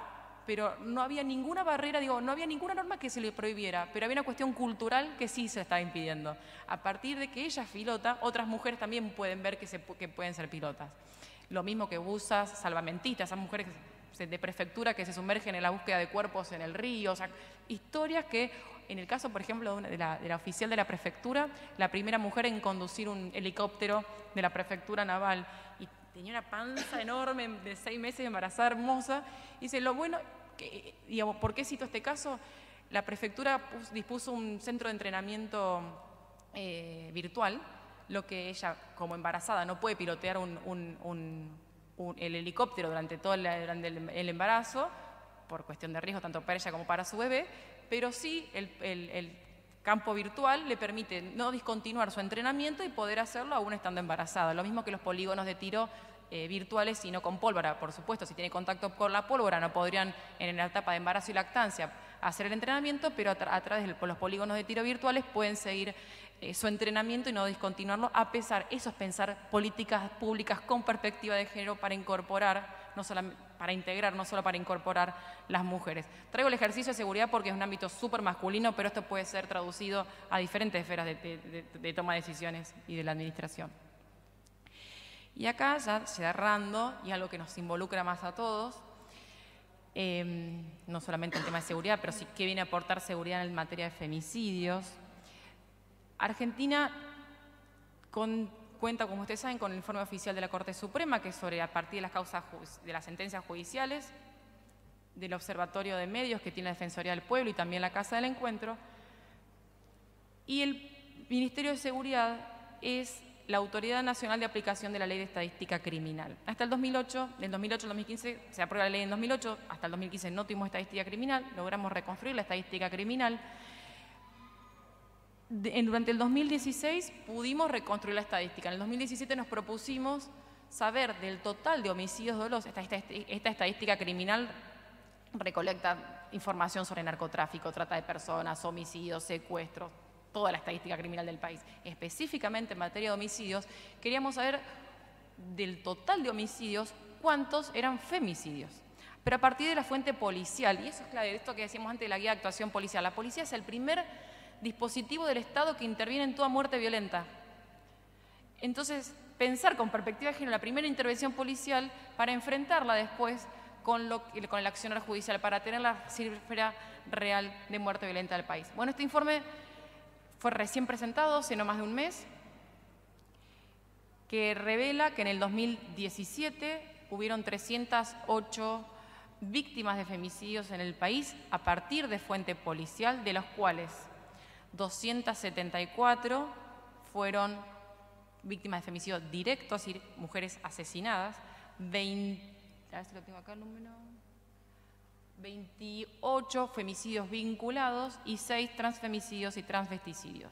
pero no había ninguna barrera, digo, no había ninguna norma que se le prohibiera, pero había una cuestión cultural que sí se estaba impidiendo. A partir de que ella es pilota, otras mujeres también pueden ver que pueden ser pilotas. Lo mismo que buzas, salvamentistas, esas mujeres de prefectura que se sumergen en la búsqueda de cuerpos en el río, o sea, historias que, en el caso, por ejemplo, de la oficial de la prefectura, la primera mujer en conducir un helicóptero de la prefectura naval, y tenía una panza enorme de 6 meses embarazada, hermosa, y dice, lo bueno, digamos, ¿por qué cito este caso? La prefectura dispuso un centro de entrenamiento virtual, lo que ella, como embarazada, no puede pilotear el helicóptero durante todo el embarazo, por cuestión de riesgo tanto para ella como para su bebé, pero sí el campo virtual le permite no discontinuar su entrenamiento y poder hacerlo aún estando embarazada. Lo mismo que los polígonos de tiro virtuales y no con pólvora. Por supuesto, si tiene contacto con la pólvora no podrían en la etapa de embarazo y lactancia hacer el entrenamiento, pero a través de los polígonos de tiro virtuales pueden seguir su entrenamiento y no discontinuarlo, a pesar, eso es pensar políticas públicas con perspectiva de género para incorporar, no solamente para integrar, no solo para incorporar las mujeres. Traigo el ejercicio de seguridad porque es un ámbito súper masculino, pero esto puede ser traducido a diferentes esferas de toma de decisiones y de la administración. Y acá, ya cerrando, y algo que nos involucra más a todos, no solamente el tema de seguridad, pero sí que viene a aportar seguridad en materia de femicidios. Argentina cuenta, como ustedes saben, con el informe oficial de la Corte Suprema, que es sobre a partir de las causas de las sentencias judiciales, del Observatorio de Medios, que tiene la Defensoría del Pueblo y también la Casa del Encuentro. Y el Ministerio de Seguridad es la Autoridad Nacional de Aplicación de la Ley de Estadística Criminal. Hasta el 2008, del 2008 al 2015, se aprueba la ley en 2008, hasta el 2015 no tuvimos estadística criminal, logramos reconstruir la estadística criminal. Durante el 2016 pudimos reconstruir la estadística. En el 2017 nos propusimos saber del total de homicidios dolosos. Esta estadística criminal recolecta información sobre narcotráfico, trata de personas, homicidios, secuestros, toda la estadística criminal del país. Específicamente en materia de homicidios, queríamos saber del total de homicidios cuántos eran femicidios. Pero a partir de la fuente policial, y eso es clave, esto que decíamos antes de la guía de actuación policial, la policía es el primer dispositivo del Estado que interviene en toda muerte violenta. Entonces, pensar con perspectiva de género la primera intervención policial para enfrentarla después con el accionar judicial, para tener la cifra real de muerte violenta del país. Bueno, este informe fue recién presentado, hace no más de un mes, que revela que en el 2017 hubieron 308 víctimas de femicidios en el país a partir de fuente policial, de los cuales 274 fueron víctimas de femicidio directo, es decir, mujeres asesinadas, 28 femicidios vinculados y 6 transfemicidios y transvesticidios.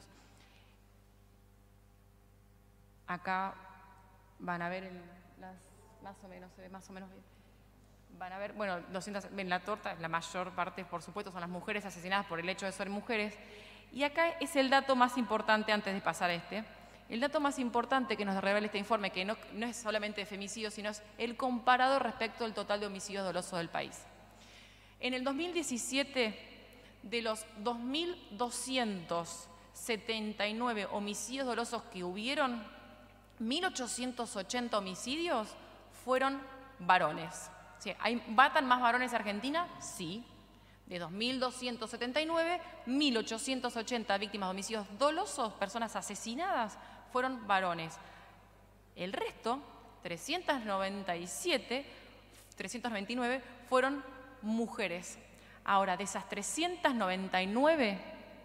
Acá van a ver más o menos bien. Van a ver, bueno, 200, en la torta, la mayor parte, por supuesto, son las mujeres asesinadas por el hecho de ser mujeres. Y acá es el dato más importante antes de pasar a el dato más importante que nos revela este informe, que no es solamente de femicidios, sino es el comparado respecto al total de homicidios dolosos del país. En el 2017, de los 2.279 homicidios dolosos que hubieron, 1.880 homicidios fueron varones. ¿Sí? ¿Batan más varones a Argentina? Sí. De 2.279, 1.880 víctimas de homicidios dolosos, personas asesinadas, fueron varones. El resto, 399, fueron mujeres. Ahora, de esas 399,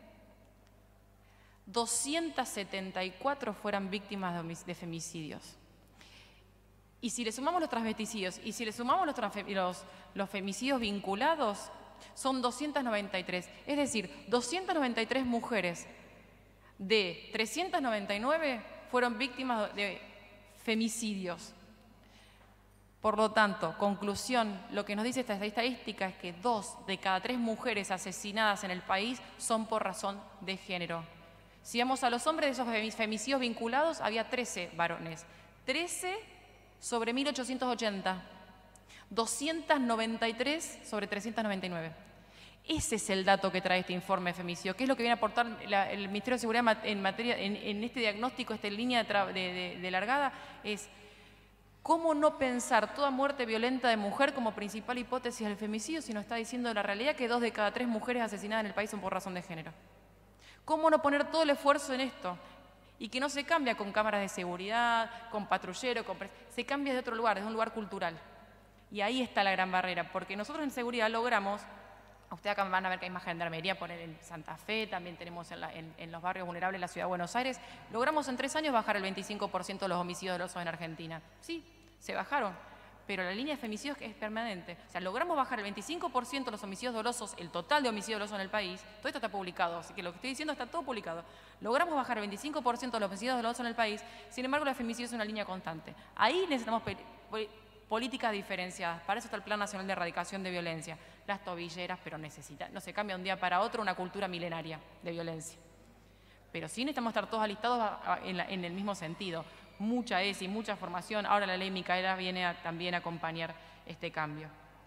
274 fueron víctimas de femicidios. Y si le sumamos los transvesticidios y si le sumamos los femicidios vinculados, son 293. Es decir, 293 mujeres de 399 fueron víctimas de femicidios. Por lo tanto, conclusión, lo que nos dice esta estadística es que 2 de cada 3 mujeres asesinadas en el país son por razón de género. Si vamos a los hombres de esos femicidios vinculados, había 13 varones. 13 sobre 1.880. 293 sobre 399. Ese es el dato que trae este informe de femicidio. ¿Qué es lo que viene a aportar el Ministerio de Seguridad en este diagnóstico, esta línea de largada? Es cómo no pensar toda muerte violenta de mujer como principal hipótesis del femicidio, sino está diciendo la realidad que 2 de cada 3 mujeres asesinadas en el país son por razón de género. ¿Cómo no poner todo el esfuerzo en esto? Y que no se cambia con cámaras de seguridad, con patrulleros, se cambia de otro lugar, de un lugar cultural. Y ahí está la gran barrera, porque nosotros en seguridad logramos, ustedes acá van a ver que hay más gendarmería, poner en Santa Fe, también tenemos en los barrios vulnerables de la Ciudad de Buenos Aires, logramos en 3 años bajar el 25% de los homicidios dolosos en Argentina. Sí, se bajaron, pero la línea de femicidios es permanente. O sea, logramos bajar el 25% de los homicidios dolosos, el total de homicidios dolosos en el país. Todo esto está publicado, así que lo que estoy diciendo está todo publicado. Logramos bajar el 25% de los homicidios dolosos en el país, sin embargo, el femicidio es una línea constante. Ahí necesitamos políticas diferenciadas. Para eso está el Plan Nacional de Erradicación de Violencia. Las tobilleras, pero no se cambia de un día para otro una cultura milenaria de violencia. Pero sí necesitamos estar todos alistados en el mismo sentido. Mucha ESI, mucha formación. Ahora la ley Micaela viene también a acompañar este cambio.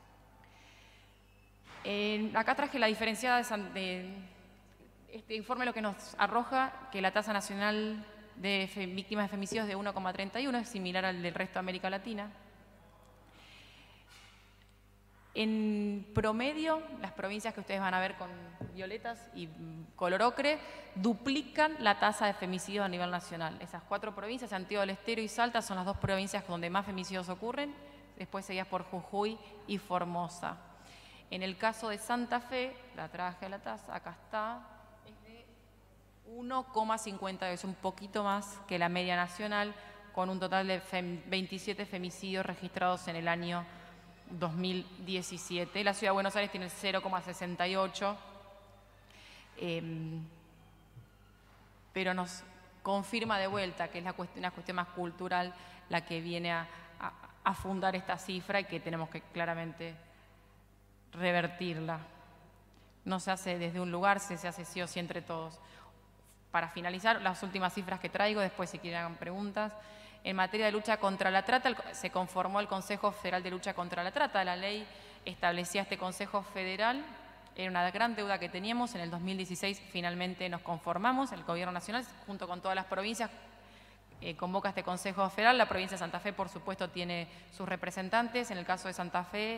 Acá traje la diferenciada de este informe, lo que nos arroja que la tasa nacional de víctimas de femicidios es de 1,31, es similar al del resto de América Latina. En promedio, las provincias que ustedes van a ver con violetas y color ocre duplican la tasa de femicidios a nivel nacional. Esas 4 provincias, Santiago del Estero y Salta, son las 2 provincias donde más femicidios ocurren, después seguidas por Jujuy y Formosa. En el caso de Santa Fe, la traje a la tasa, acá está, es de 1,50, es un poquito más que la media nacional, con un total de 27 femicidios registrados en el año 2017. La Ciudad de Buenos Aires tiene 0,68, pero nos confirma de vuelta que es una cuestión más cultural la que viene a fundar esta cifra y que tenemos que claramente revertirla. No se hace desde un lugar, se hace sí o sí entre todos. Para finalizar, las últimas cifras que traigo, después si quieren hagan preguntas. En materia de lucha contra la trata, se conformó el Consejo Federal de Lucha contra la Trata. La ley establecía este Consejo Federal, era una gran deuda que teníamos. En el 2016 finalmente nos conformamos, el Gobierno Nacional, junto con todas las provincias, convoca este Consejo Federal. La provincia de Santa Fe, por supuesto, tiene sus representantes. En el caso de Santa Fe,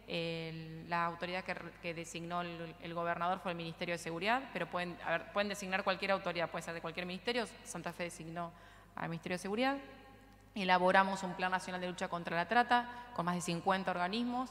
la autoridad que designó el gobernador fue el Ministerio de Seguridad, pero pueden designar cualquier autoridad, puede ser de cualquier ministerio. Santa Fe designó al Ministerio de Seguridad. Elaboramos un Plan Nacional de Lucha contra la Trata con más de 50 organismos.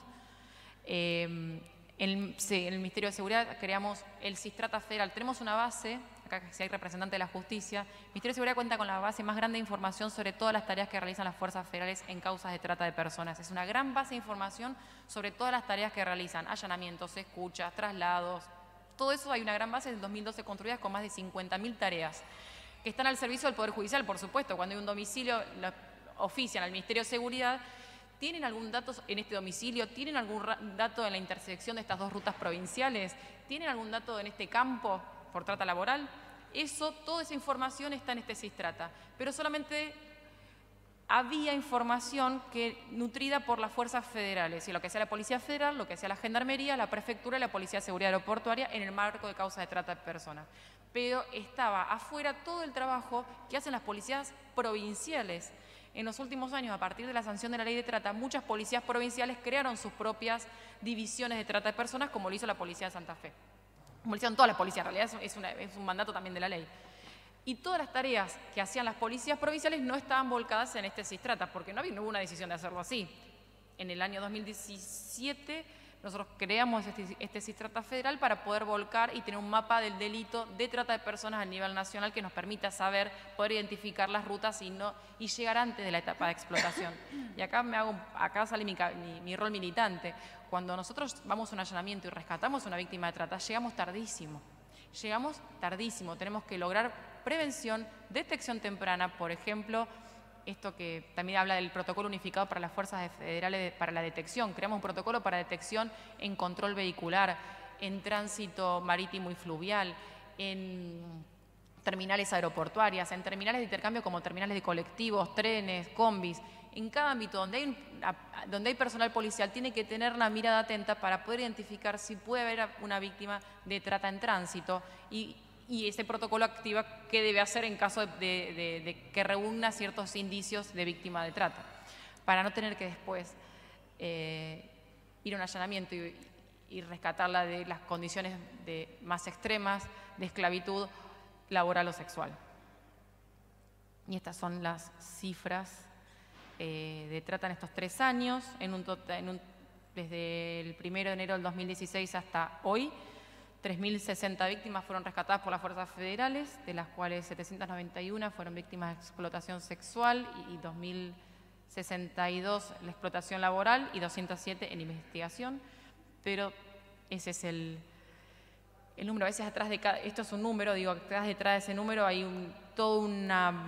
En el Ministerio de Seguridad creamos el Sistrata Federal. Tenemos una base, acá si hay representante de la justicia, el Ministerio de Seguridad cuenta con la base más grande de información sobre todas las tareas que realizan las fuerzas federales en causas de trata de personas. Es una gran base de información sobre todas las tareas que realizan, allanamientos, escuchas, traslados. Todo eso hay una gran base del 2012 construida con más de 50.000 tareas que están al servicio del Poder Judicial, por supuesto. Cuando hay un domicilio, ofician al Ministerio de Seguridad. ¿Tienen algún dato en este domicilio? ¿Tienen algún dato en la intersección de estas 2 rutas provinciales? ¿Tienen algún dato en este campo por trata laboral? Toda esa información está en este Sistrata, pero solamente había información nutrida por las fuerzas federales, y lo que hacía la Policía Federal, lo que hacía la Gendarmería, la Prefectura y la Policía de Seguridad Aeroportuaria en el marco de causas de trata de personas. Pero estaba afuera todo el trabajo que hacen las policías provinciales. En los últimos años, a partir de la sanción de la ley de trata, muchas policías provinciales crearon sus propias divisiones de trata de personas, como lo hizo la Policía de Santa Fe. Como lo hicieron todas las policías, en realidad es un mandato también de la ley. Y todas las tareas que hacían las policías provinciales no estaban volcadas en este Sistrata, porque no hubo una decisión de hacerlo así. En el año 2017 nosotros creamos este Sistrata Federal para poder volcar y tener un mapa del delito de trata de personas a nivel nacional que nos permita poder identificar las rutas y llegar antes de la etapa de explotación. Y acá sale mi rol militante. Cuando nosotros vamos a un allanamiento y rescatamos a una víctima de trata, llegamos tardísimo. Tenemos que lograr prevención, detección temprana, por ejemplo, esto que también habla del protocolo unificado para las fuerzas federales para la detección. Creamos un protocolo para detección en control vehicular, en tránsito marítimo y fluvial, en terminales aeroportuarias, en terminales de intercambio como terminales de colectivos, trenes, combis. En cada ámbito donde hay personal policial tiene que tener la mirada atenta para poder identificar si puede haber una víctima de trata en tránsito y ese protocolo activa qué debe hacer en caso de que reúna ciertos indicios de víctima de trata, para no tener que después ir a un allanamiento y rescatarla de las condiciones más extremas de esclavitud laboral o sexual. Y estas son las cifras de trata en estos 3 años, desde el 1 de enero del 2016 hasta hoy. 3.060 víctimas fueron rescatadas por las fuerzas federales, de las cuales 791 fueron víctimas de explotación sexual y 2.062 la explotación laboral y 207 en investigación. Pero ese es el número. A veces atrás de cada, esto es un número, digo, detrás de ese número hay todo un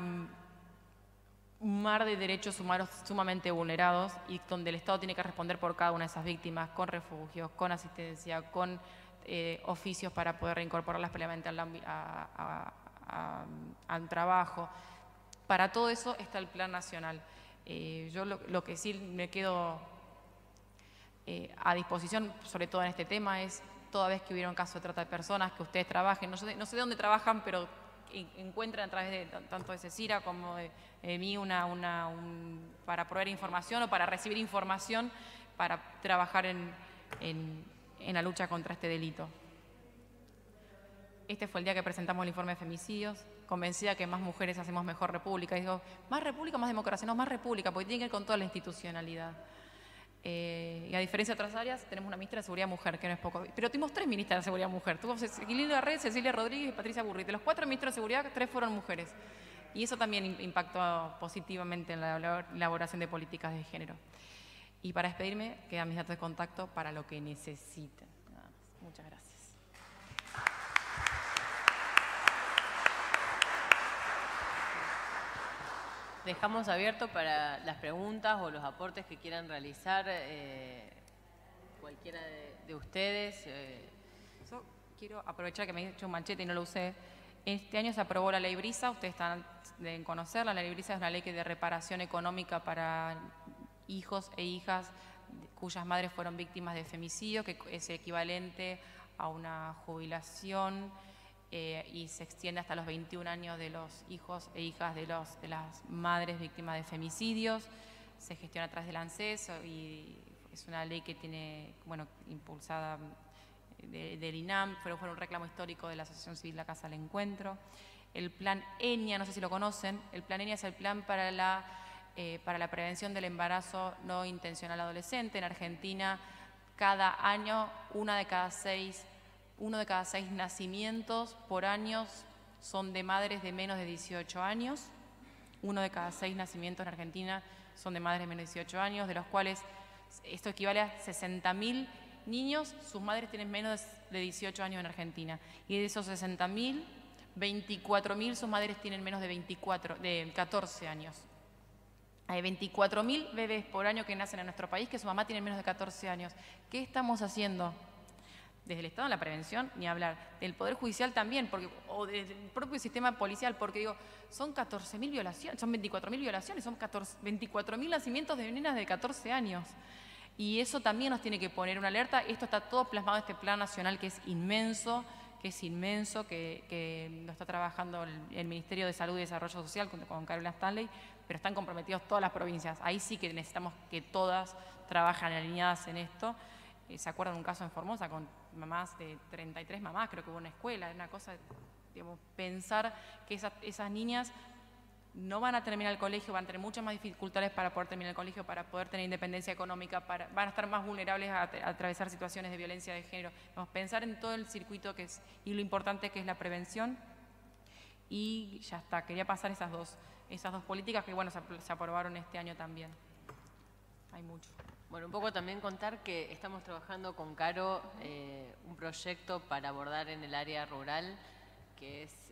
mar de derechos humanos sumamente vulnerados y donde el Estado tiene que responder por cada una de esas víctimas con refugios, con asistencia, con oficios para poder reincorporarlas plenamente al trabajo. Para todo eso está el Plan Nacional. Yo lo que sí me quedo a disposición, sobre todo en este tema, es toda vez que hubiera un caso de trata de personas, que ustedes trabajen, no sé de dónde trabajan, pero encuentran a través de tanto de Cecira como de mí para proveer información o para recibir información para trabajar en la lucha contra este delito. Este fue el día que presentamos el informe de femicidios, convencida que más mujeres hacemos mejor república. Y digo, más república, más democracia, no, más república, porque tiene que ver con toda la institucionalidad. Y a diferencia de otras áreas, tenemos una ministra de Seguridad mujer, que no es poco. Pero tuvimos 3 ministras de Seguridad mujer. Tuvimos Cecilia Garret, Cecilia Rodríguez y Patricia Burri. De los 4 ministros de Seguridad, 3 fueron mujeres. Y eso también impactó positivamente en la elaboración de políticas de género. Y para despedirme, quedan mis datos de contacto para lo que necesiten. Nada más. Muchas gracias. Dejamos abierto para las preguntas o los aportes que quieran realizar cualquiera de ustedes. Yo quiero aprovechar que me he hecho un manchete y no lo usé. Este año se aprobó la ley Brisa, ustedes deben conocerla. La ley Brisa es una ley de reparación económica para hijos e hijas cuyas madres fueron víctimas de femicidio, que es equivalente a una jubilación y se extiende hasta los 21 años de los hijos e hijas de las madres víctimas de femicidios. Se gestiona a través del ANSES y es una ley que tiene, bueno, impulsada del INAM, fue un reclamo histórico de la Asociación Civil La Casa del Encuentro. El plan ENIA, no sé si lo conocen, el plan ENIA es el plan para la prevención del embarazo no intencional adolescente. En Argentina, cada año, uno de cada seis nacimientos por año son de madres de menos de 18 años. 1 de cada 6 nacimientos en Argentina son de madres de menos de 18 años, de los cuales esto equivale a 60.000 niños, sus madres tienen menos de 18 años en Argentina. Y de esos 60.000, 24.000 sus madres tienen menos de 14 años. Hay 24.000 bebés por año que nacen en nuestro país que su mamá tiene menos de 14 años. ¿Qué estamos haciendo? Desde el Estado en la prevención, ni hablar. Del Poder Judicial también, o del propio sistema policial, porque digo, son 14.000 violaciones, son 24.000 violaciones, son 24.000 nacimientos de nenas de 14 años. Y eso también nos tiene que poner una alerta. Esto está todo plasmado en este Plan Nacional que es inmenso, que lo está trabajando el Ministerio de Salud y Desarrollo Social junto con Carolina Stanley, pero están comprometidos todas las provincias. Ahí sí que necesitamos que todas trabajen alineadas en esto. ¿Se acuerdan de un caso en Formosa con mamás de 33 mamás? Creo que hubo una escuela, es una cosa, digamos, pensar que esas niñas no van a terminar el colegio, van a tener muchas más dificultades para poder terminar el colegio, para poder tener independencia económica, van a estar más vulnerables a atravesar situaciones de violencia de género. Vamos a pensar en todo el circuito que es, y lo importante que es la prevención. Y ya está, quería pasar esas dos políticas que, bueno, se aprobaron este año también. Hay mucho. Bueno, un poco también contar que estamos trabajando con Caro un proyecto para abordar en el área rural, que es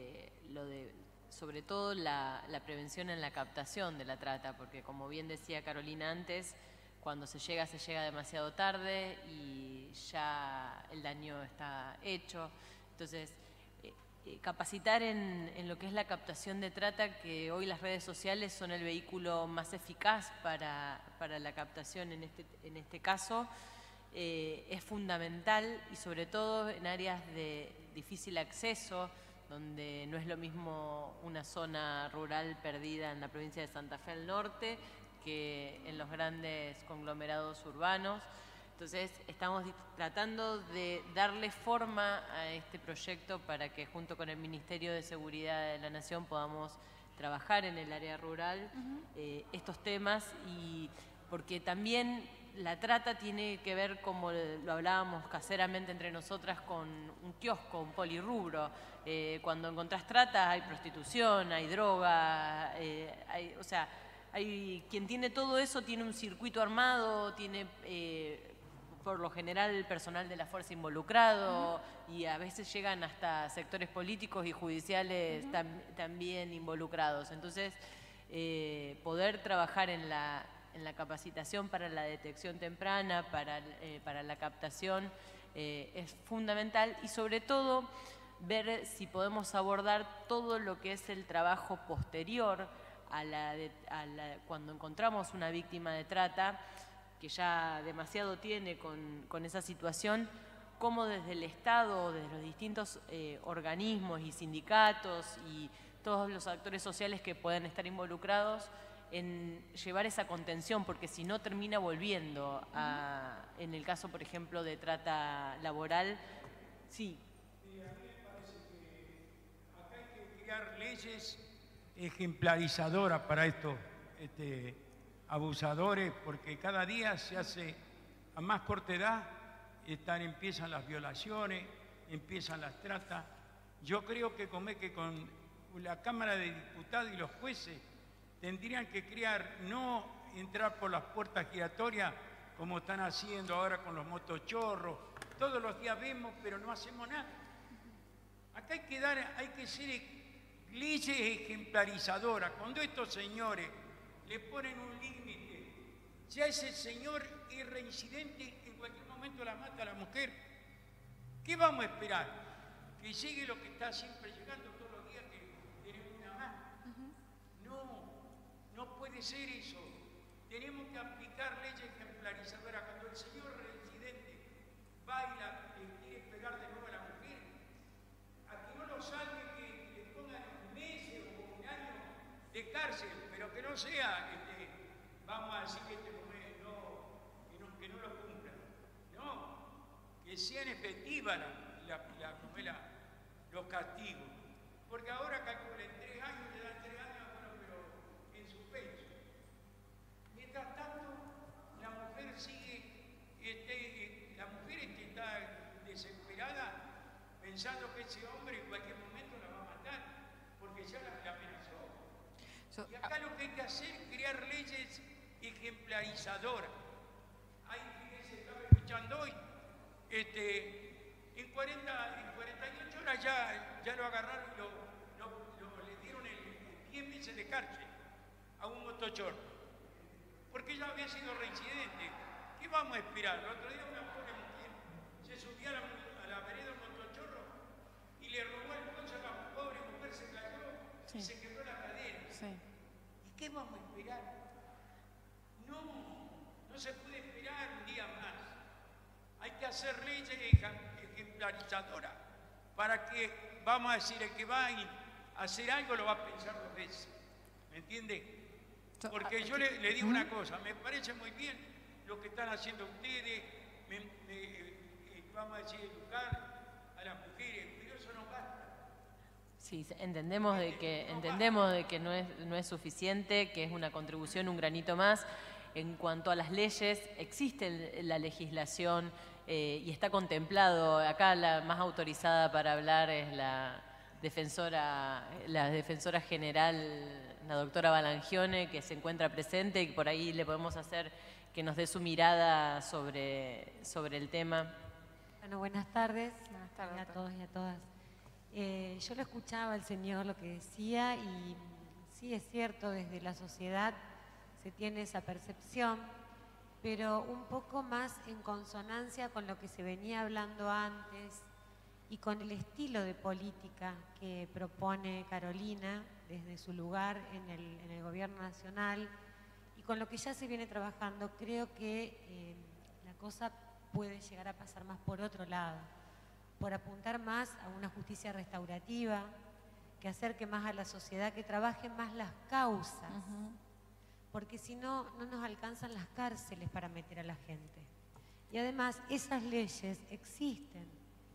sobre todo la prevención en la captación de la trata, porque como bien decía Carolina antes, cuando se llega demasiado tarde y ya el daño está hecho. Entonces, capacitar en lo que es la captación de trata, que hoy las redes sociales son el vehículo más eficaz para la captación en este caso. Es fundamental, y sobre todo en áreas de difícil acceso, donde no es lo mismo una zona rural perdida en la provincia de Santa Fe al norte que en los grandes conglomerados urbanos. Entonces estamos tratando de darle forma a este proyecto para que junto con el Ministerio de Seguridad de la Nación podamos trabajar en el área rural estos temas, y porque también la trata tiene que ver, como lo hablábamos caseramente entre nosotras, con un kiosco, un polirrubro. Cuando encontrás trata hay prostitución, hay droga, o sea, hay quien tiene todo eso, tiene un circuito armado, tiene por lo general el personal de la fuerza involucrado, y a veces llegan hasta sectores políticos y judiciales también involucrados. Entonces, poder trabajar en la capacitación para la detección temprana, para la captación, es fundamental, y sobre todo ver si podemos abordar todo lo que es el trabajo posterior cuando encontramos una víctima de trata, que ya demasiado tiene con esa situación, cómo desde el Estado, desde los distintos organismos y sindicatos y todos los actores sociales que puedan estar involucrados en llevar esa contención, porque si no termina volviendo en el caso, por ejemplo, de trata laboral. Sí. A mí me parece que acá hay que crear leyes ejemplarizadoras para estos abusadores, porque cada día se hace a más corta edad, empiezan las violaciones, empiezan las tratas. Yo creo que con la Cámara de Diputados y los jueces tendrían que crear, no entrar por las puertas giratorias como están haciendo ahora con los motochorros. Todos los días vemos, pero no hacemos nada. Acá hay que ser leyes ejemplarizadoras. Cuando estos señores le ponen un límite, ya ese señor es reincidente, en cualquier momento la mata a la mujer. ¿Qué vamos a esperar? ¿Que llegue lo que está siempre llegando todos los días, que tenemos una más? No puede ser eso. Tenemos que aplicar leyes ejemplarizadoras. Cuando el señor reincidente baila y quiere pegar de nuevo a la mujer, a que no lo salve, que le pongan meses o un año de cárcel, pero que no sea, vamos a decir que que no lo cumplan. No, que sean efectivas los castigos. Porque ahora calculen 3 años, le dan 3 años, bueno, pero en suspenso. Mientras tanto, la mujer está desesperada, pensando que ese hombre en cualquier momento la va a matar, porque ya la amenazó. Y acá lo que hay que hacer es crear leyes ejemplarizadoras. Hay que se estaba escuchando hoy, en 48 horas ya lo agarraron y le dieron 10 meses de cárcel a un motochorro, porque ya había sido reincidente. ¿Qué vamos a esperar? El otro día una pobre mujer se subió a la vereda del motochorro y le robó el coche a la pobre mujer, se cayó y se quebró la cadera. Sí. ¿Y qué vamos a esperar? No se puede esperar un día más. Hay que hacer leyes ejemplarizadoras para que, vamos a decir, el que va a hacer algo lo va a pensar 2 veces. ¿Me entiende? Porque yo le digo una cosa, me parece muy bien lo que están haciendo ustedes, vamos a decir, educar a las mujeres, pero eso no basta. Sí, entendemos de que no es suficiente, que es una contribución, un granito más. En cuanto a las leyes, existe la legislación y está contemplado. Acá la más autorizada para hablar es la defensora general, la doctora Balangione, que se encuentra presente, y por ahí le podemos hacer que nos dé su mirada sobre el tema. Bueno, buenas tardes. Buenas tardes a todos y a todas. Yo lo escuchaba al señor lo que decía, y sí es cierto, desde la sociedad se tiene esa percepción, pero un poco más en consonancia con lo que se venía hablando antes y con el estilo de política que propone Carolina desde su lugar en el gobierno nacional y con lo que ya se viene trabajando, creo que la cosa puede llegar a pasar más por otro lado, por apuntar más a una justicia restaurativa, que acerque más a la sociedad, que trabaje más las causas, porque si no, no nos alcanzan las cárceles para meter a la gente. Y además, esas leyes existen,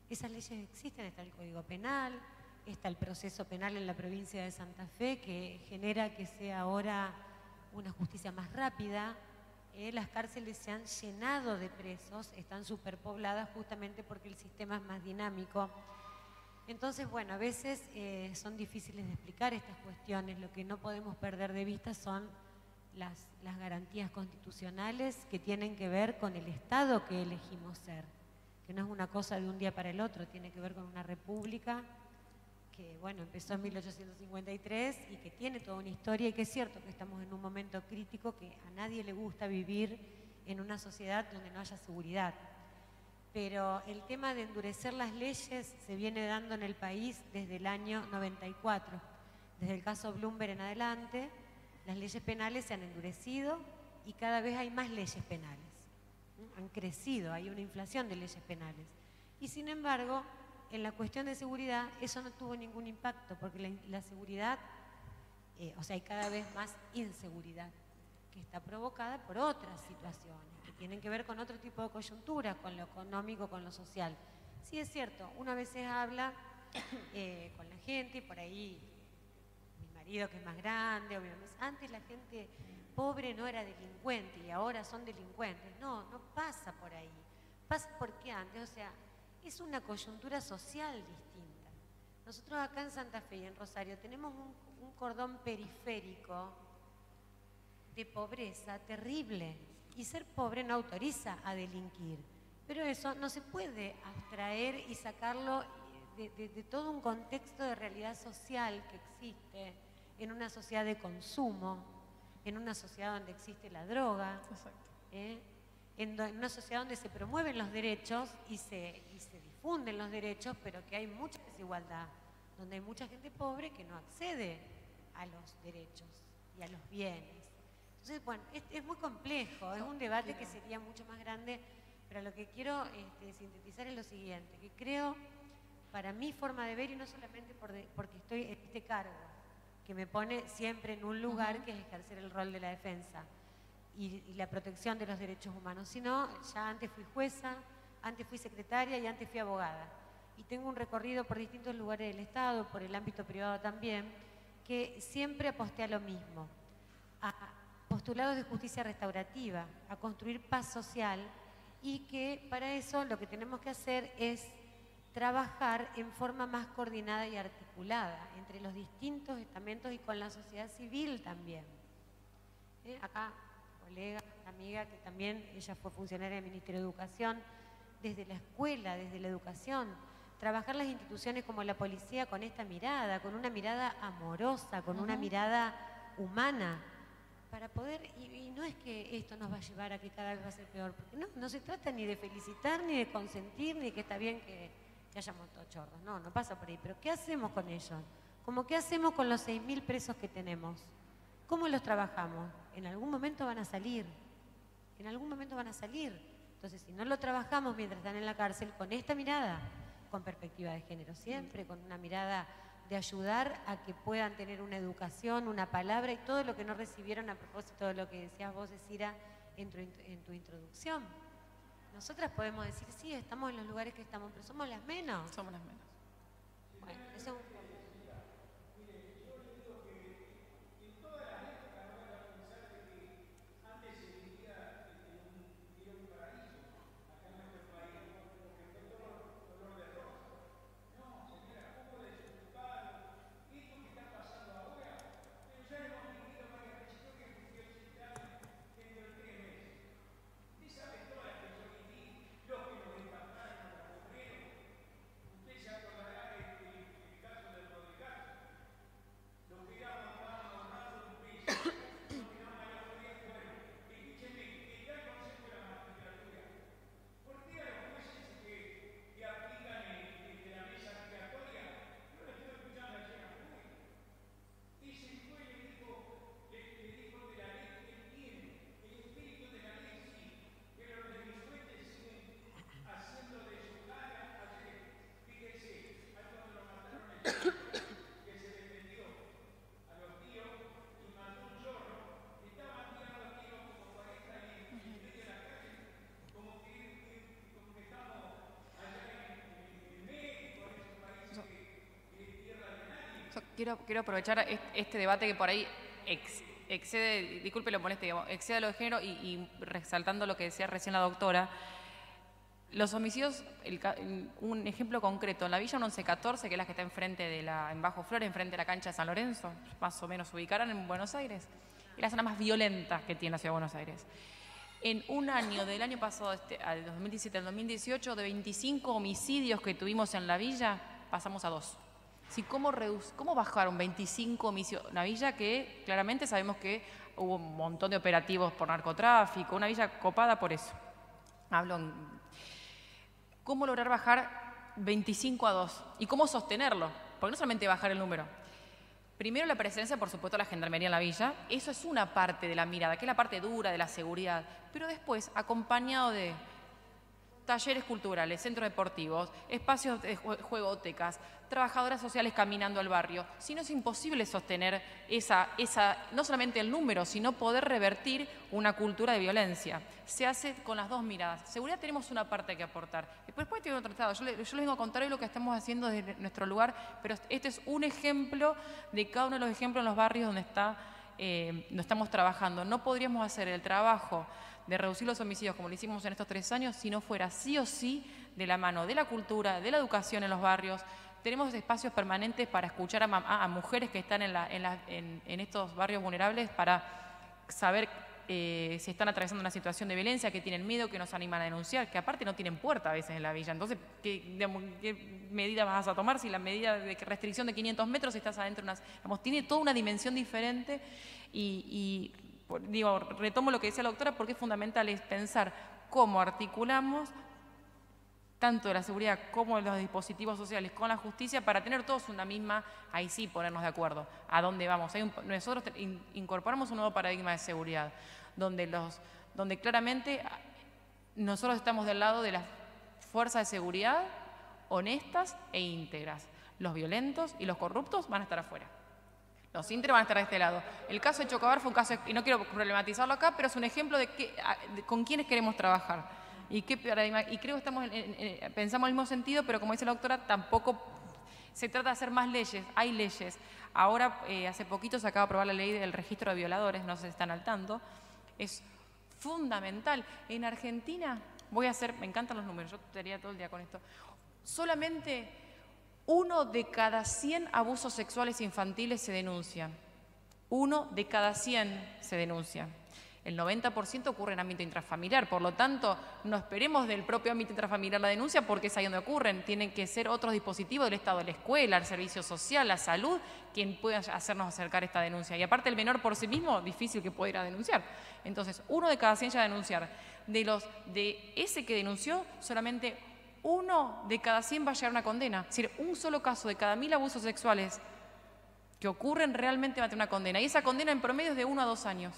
está el Código Penal, está el proceso penal en la provincia de Santa Fe, que genera que sea ahora una justicia más rápida. Las cárceles se han llenado de presos, están superpobladas justamente porque el sistema es más dinámico. Entonces, bueno, a veces son difíciles de explicar estas cuestiones. Lo que no podemos perder de vista son las garantías constitucionales que tienen que ver con el Estado que elegimos ser, que no es una cosa de un día para el otro, tiene que ver con una república que, bueno, empezó en 1853 y que tiene toda una historia, y que es cierto que estamos en un momento crítico, que a nadie le gusta vivir en una sociedad donde no haya seguridad. Pero el tema de endurecer las leyes se viene dando en el país desde el año 94. Desde el caso Bloomberg en adelante, las leyes penales se han endurecido y cada vez hay más leyes penales. Han crecido, hay una inflación de leyes penales. Y sin embargo, en la cuestión de seguridad, eso no tuvo ningún impacto, porque la seguridad, o sea, hay cada vez más inseguridad, que está provocada por otras situaciones, que tienen que ver con otro tipo de coyunturas, con lo económico, con lo social. Sí, es cierto, uno a veces habla con la gente, y por ahí mi marido, que es más grande, obviamente, antes la gente pobre no era delincuente y ahora son delincuentes. No, no pasa por ahí. Pasa porque antes, o sea, es una coyuntura social distinta. Nosotros acá en Santa Fe y en Rosario tenemos un cordón periférico de pobreza terrible, y ser pobre no autoriza a delinquir, pero eso no se puede abstraer y sacarlo de todo un contexto de realidad social que existe en una sociedad de consumo, en una sociedad donde existe la droga, en una sociedad donde se promueven los derechos y se difunden los derechos, pero que hay mucha desigualdad, donde hay mucha gente pobre que no accede a los derechos y a los bienes. Entonces, bueno, es muy complejo, es un debate que sería mucho más grande, pero lo que quiero sintetizar es lo siguiente, que creo, para mi forma de ver, y no solamente porque estoy en este cargo, que me pone siempre en un lugar que es ejercer el rol de la defensa y la protección de los derechos humanos, sino ya antes fui jueza, antes fui secretaria y antes fui abogada. Y tengo un recorrido por distintos lugares del Estado, por el ámbito privado también, que siempre aposté a lo mismo, a postulados de justicia restaurativa, a construir paz social, y que para eso lo que tenemos que hacer es trabajar en forma más coordinada y articulada entre los distintos estamentos y con la sociedad civil también. Acá, colega, amiga, que también ella fue funcionaria del Ministerio de Educación, desde la escuela, desde la educación, trabajar las instituciones como la policía con esta mirada, con una mirada amorosa, con una mirada humana, para poder, y no es que esto nos va a llevar a que cada vez va a ser peor, porque no se trata ni de felicitar, ni de consentir, ni de que está bien que hayamos todos chorros, no pasa por ahí, pero ¿qué hacemos con ellos? Como ¿qué hacemos con los 6.000 presos que tenemos? ¿Cómo los trabajamos? En algún momento van a salir, en algún momento van a salir. Entonces, si no lo trabajamos mientras están en la cárcel, con esta mirada, con perspectiva de género siempre, con una mirada de ayudar a que puedan tener una educación, una palabra y todo lo que no recibieron, a propósito de lo que decías vos, Cira, en tu introducción. Nosotras podemos decir, sí, estamos en los lugares que estamos, pero somos las menos. Somos las menos. Bueno, eso es un... quiero aprovechar este debate que por ahí excede, disculpe lo moleste, digamos, excede lo de género y resaltando lo que decía recién la doctora. Los homicidios, un ejemplo concreto, en la Villa 1114, que es la que está enfrente en Bajo Flores, enfrente de la cancha de San Lorenzo, más o menos ubicarán en Buenos Aires, es la zona más violenta que tiene la Ciudad de Buenos Aires. En un año, del año pasado, al 2017 al 2018, de 25 homicidios que tuvimos en la Villa, pasamos a 2. ¿Sí? ¿Cómo bajaron 25 homicidios? Una villa que claramente sabemos que hubo un montón de operativos por narcotráfico, una villa copada por eso. ¿Cómo lograr bajar 25 a 2? ¿Y cómo sostenerlo? Porque no solamente bajar el número. Primero la presencia, por supuesto, de la gendarmería en la villa. Eso es una parte de la mirada, que es la parte dura de la seguridad. Pero después, acompañado de talleres culturales, centros deportivos, espacios de juegotecas, trabajadoras sociales caminando al barrio. Si no, es imposible sostener no solamente el número, sino poder revertir una cultura de violencia. Se hace con las dos miradas. Seguridad tenemos una parte que aportar. Después tiene otro estado. Yo les vengo a contar hoy lo que estamos haciendo desde nuestro lugar, pero este es un ejemplo de cada uno de los ejemplos en los barrios donde estamos trabajando. No podríamos hacer el trabajo de reducir los homicidios como lo hicimos en estos 3 años si no fuera sí o sí de la mano de la cultura, de la educación en los barrios. Tenemos espacios permanentes para escuchar a mujeres que están en estos barrios vulnerables para saber si están atravesando una situación de violencia, que tienen miedo, que nos animan a denunciar, que aparte no tienen puerta a veces en la villa. Entonces, ¿qué medida vas a tomar si la medida de restricción de 500 metros estás adentro? Tiene toda una dimensión diferente y retomo lo que decía la doctora porque es fundamental es pensar cómo articulamos tanto de la seguridad como de los dispositivos sociales con la justicia para tener todos una misma, ahí sí ponernos de acuerdo, a dónde vamos. Nosotros incorporamos un nuevo paradigma de seguridad, donde claramente nosotros estamos del lado de las fuerzas de seguridad honestas e íntegras. Los violentos y los corruptos van a estar afuera. Los íntegros van a estar de este lado. El caso de Chocobar fue un caso, y no quiero problematizarlo acá, pero es un ejemplo de con quiénes queremos trabajar. Y creo que pensamos en el mismo sentido, pero como dice la doctora, tampoco se trata de hacer más leyes. Hay leyes. Ahora, hace poquito se acaba de aprobar la ley del registro de violadores, no sé si están al tanto. Es fundamental. En Argentina, me encantan los números, yo estaría todo el día con esto. Solamente 1 de cada 100 abusos sexuales infantiles se denuncia. 1 de cada 100 se denuncia. El 90% ocurre en ámbito intrafamiliar, por lo tanto, no esperemos del propio ámbito intrafamiliar la denuncia porque es ahí donde ocurren. Tienen que ser otros dispositivos del Estado, la escuela, el servicio social, la salud, quien pueda hacernos acercar esta denuncia. Y aparte el menor por sí mismo, difícil que pueda ir a denunciar. Entonces, 1 de cada 100 ya denunciar. De ese que denunció, solamente 1 de cada 100 va a llegar a una condena. Es decir, un solo caso de cada 1000 abusos sexuales que ocurren realmente va a tener una condena. Y esa condena en promedio es de 1 a 2 años.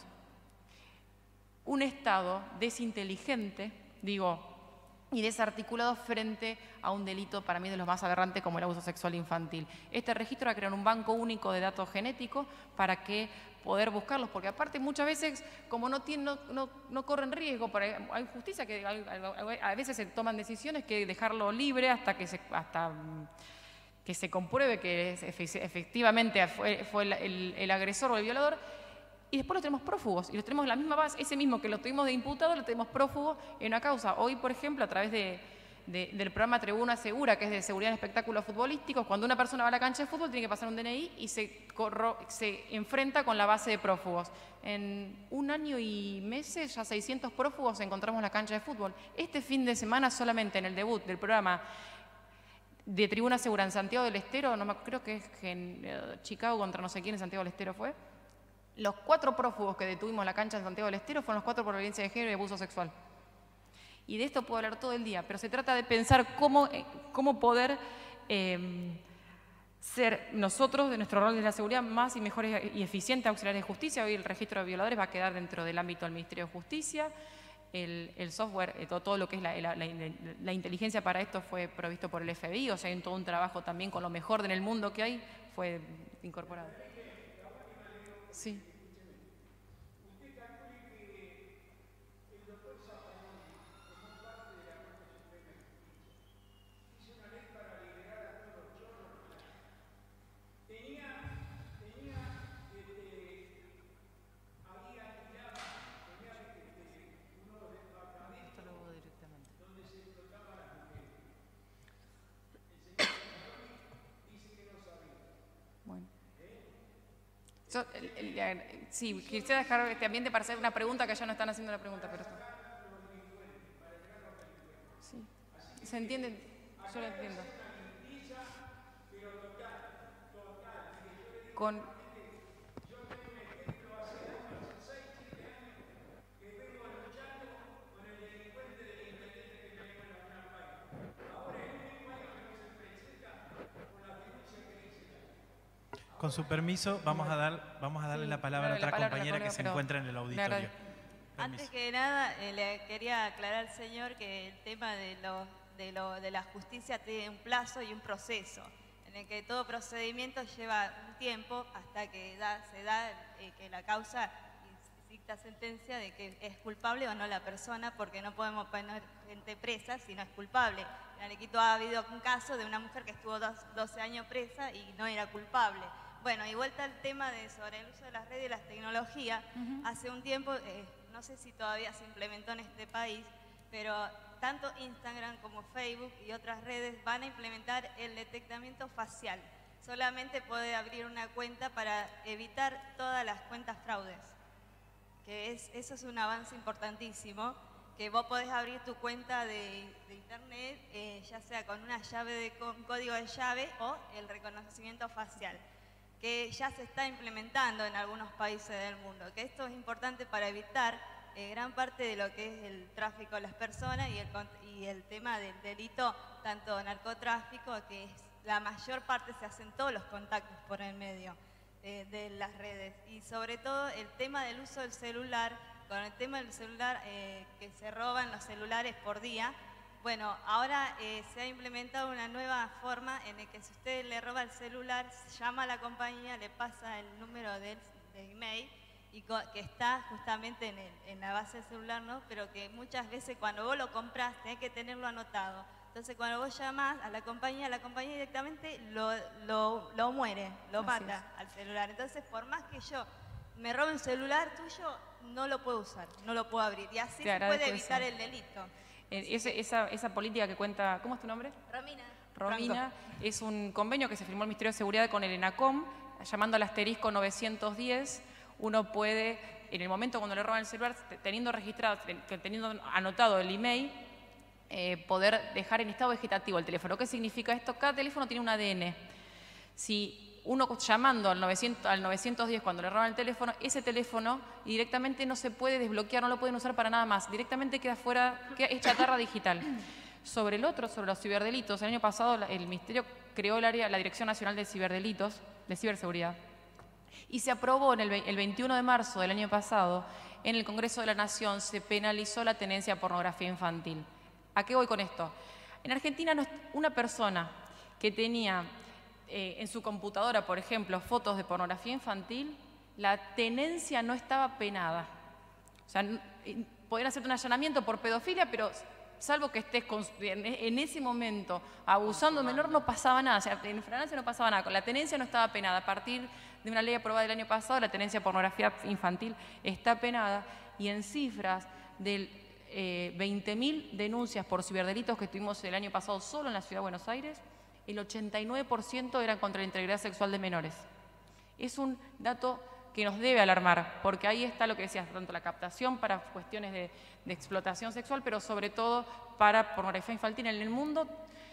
Un Estado desinteligente, y desarticulado frente a un delito para mí de los más aberrantes como el abuso sexual infantil. Este registro va a crear un banco único de datos genéticos para que poder buscarlos, porque aparte muchas veces como no corren riesgo, hay justicia que a veces se toman decisiones que dejarlo libre hasta que se compruebe que efectivamente fue el agresor o el violador. Y después los tenemos prófugos, y los tenemos en la misma base, ese mismo que lo tuvimos de imputado, lo tenemos prófugo en una causa. Hoy, por ejemplo, a través del programa Tribuna Segura, que es de seguridad en espectáculos futbolísticos, cuando una persona va a la cancha de fútbol tiene que pasar un DNI y se enfrenta con la base de prófugos. En 1 año y meses, ya 600 prófugos encontramos en la cancha de fútbol. Este fin de semana, solamente en el debut del programa de Tribuna Segura en Santiago del Estero, creo que es en Chicago contra no sé quién en Santiago del Estero fue, los 4 prófugos que detuvimos en la cancha de Santiago del Estero fueron los 4 por violencia de género y abuso sexual. Y de esto puedo hablar todo el día, pero se trata de pensar cómo poder ser nosotros, de nuestro rol de la seguridad, más y mejores y eficientes auxiliares de justicia. Hoy el registro de violadores va a quedar dentro del ámbito del Ministerio de Justicia. El software, todo lo que es la inteligencia para esto fue provisto por el FBI, o sea, hay todo un trabajo también con lo mejor en el mundo que hay, fue incorporado. Sí. ¿Usted calcula que el doctor Zapaloni, como parte de la Corte Suprema de Justicia, hizo una ley para liberar a todos los chorros? Tenía Sí, quisiera dejar este ambiente para hacer una pregunta que ya no están haciendo la pregunta, pero está. Sí. ¿Se entiende? Yo lo entiendo. Con su permiso, vamos a darle la palabra a otra compañera que se encuentra en el auditorio. Antes que nada, le quería aclarar al señor que el tema de la justicia tiene un plazo y un proceso, en el que todo procedimiento lleva un tiempo hasta que se da que la causa dicta sentencia de que es culpable o no la persona, porque no podemos poner gente presa si no es culpable. En Arequito ha habido un caso de una mujer que estuvo 12 años presa y no era culpable. Bueno, y vuelta al tema sobre el uso de las redes y las tecnologías, hace un tiempo, no sé si todavía se implementó en este país, pero tanto Instagram como Facebook y otras redes van a implementar el detectamiento facial. Solamente puede abrir una cuenta para evitar todas las cuentas fraudes. Eso es un avance importantísimo, que vos podés abrir tu cuenta de internet, ya sea con una llave con código de llave o el reconocimiento facial, que ya se está implementando en algunos países del mundo, que esto es importante para evitar gran parte de lo que es el tráfico de las personas y el tema del delito, tanto narcotráfico, que es la mayor parte se hacen todos los contactos por el medio de las redes, y sobre todo el tema del uso del celular. Con el tema del celular, que se roban los celulares por día, bueno, ahora se ha implementado una nueva forma en la que si usted le roba el celular, llama a la compañía, le pasa el número de email, y que está justamente en la base del celular, ¿no? Pero que muchas veces cuando vos lo compras tenés que tenerlo anotado. Entonces cuando vos llamás a la compañía directamente lo muere, lo mata al celular. Entonces por más que yo me robe un celular tuyo, no lo puedo usar, no lo puedo abrir. Y así se puede evitar el delito. Esa política que cuenta, ¿cómo es tu nombre? Romina, es un convenio que se firmó el Ministerio de Seguridad con el ENACOM, llamando al asterisco 910. Uno puede, en el momento cuando le roban el celular, teniendo registrado, teniendo anotado el email, poder dejar en estado vegetativo el teléfono. ¿Qué significa esto? Cada teléfono tiene un ADN. Si uno llamando al 910 cuando le roban el teléfono, ese teléfono directamente no se puede desbloquear, no lo pueden usar para nada más. Directamente queda fuera, es chatarra digital. Sobre los ciberdelitos, el año pasado el Ministerio creó la Dirección Nacional de Ciberdelitos, de Ciberseguridad, y se aprobó el 21 de marzo del año pasado, en el Congreso de la Nación, se penalizó la tenencia de pornografía infantil. ¿A qué voy con esto? En Argentina, una persona que tenía en su computadora, por ejemplo, fotos de pornografía infantil, la tenencia no estaba penada. O sea, podían hacerte un allanamiento por pedofilia, pero salvo que estés en ese momento abusando de menor, no pasaba nada. O sea, en Francia no pasaba nada. La tenencia no estaba penada. A partir de una ley aprobada el año pasado, la tenencia de pornografía infantil está penada, y en cifras del 20.000 denuncias por ciberdelitos que tuvimos el año pasado solo en la Ciudad de Buenos Aires, el 89% eran contra la integridad sexual de menores. Es un dato que nos debe alarmar, porque ahí está lo que decías, tanto la captación para cuestiones de explotación sexual, pero sobre todo para pornografía infantil en el mundo.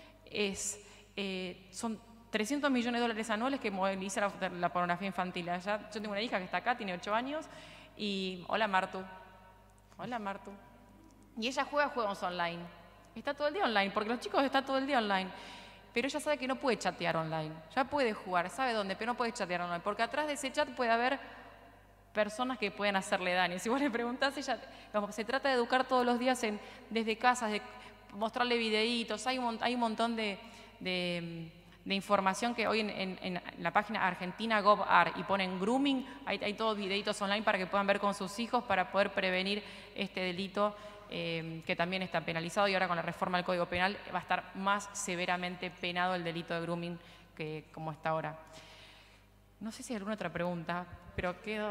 Son 300 millones de dólares anuales que moviliza la pornografía infantil. Yo tengo una hija que está acá, tiene 8 años, y hola Martu. Hola Martu. Y ella juega juegos online. Está todo el día online, porque los chicos están todo el día online. Pero ella sabe que no puede chatear online. Ya puede jugar, sabe dónde, pero no puede chatear online. Porque atrás de ese chat puede haber personas que pueden hacerle daño. Si vos le preguntás, se trata de educar todos los días desde casas, de mostrarle videitos. Hay un montón de información que hoy en la página Argentina.gov.ar, y ponen grooming, hay todos videitos online para que puedan ver con sus hijos, para poder prevenir este delito que también está penalizado, y ahora con la reforma del Código Penal va a estar más severamente penado el delito de grooming que como está ahora. No sé si hay alguna otra pregunta, pero quedo...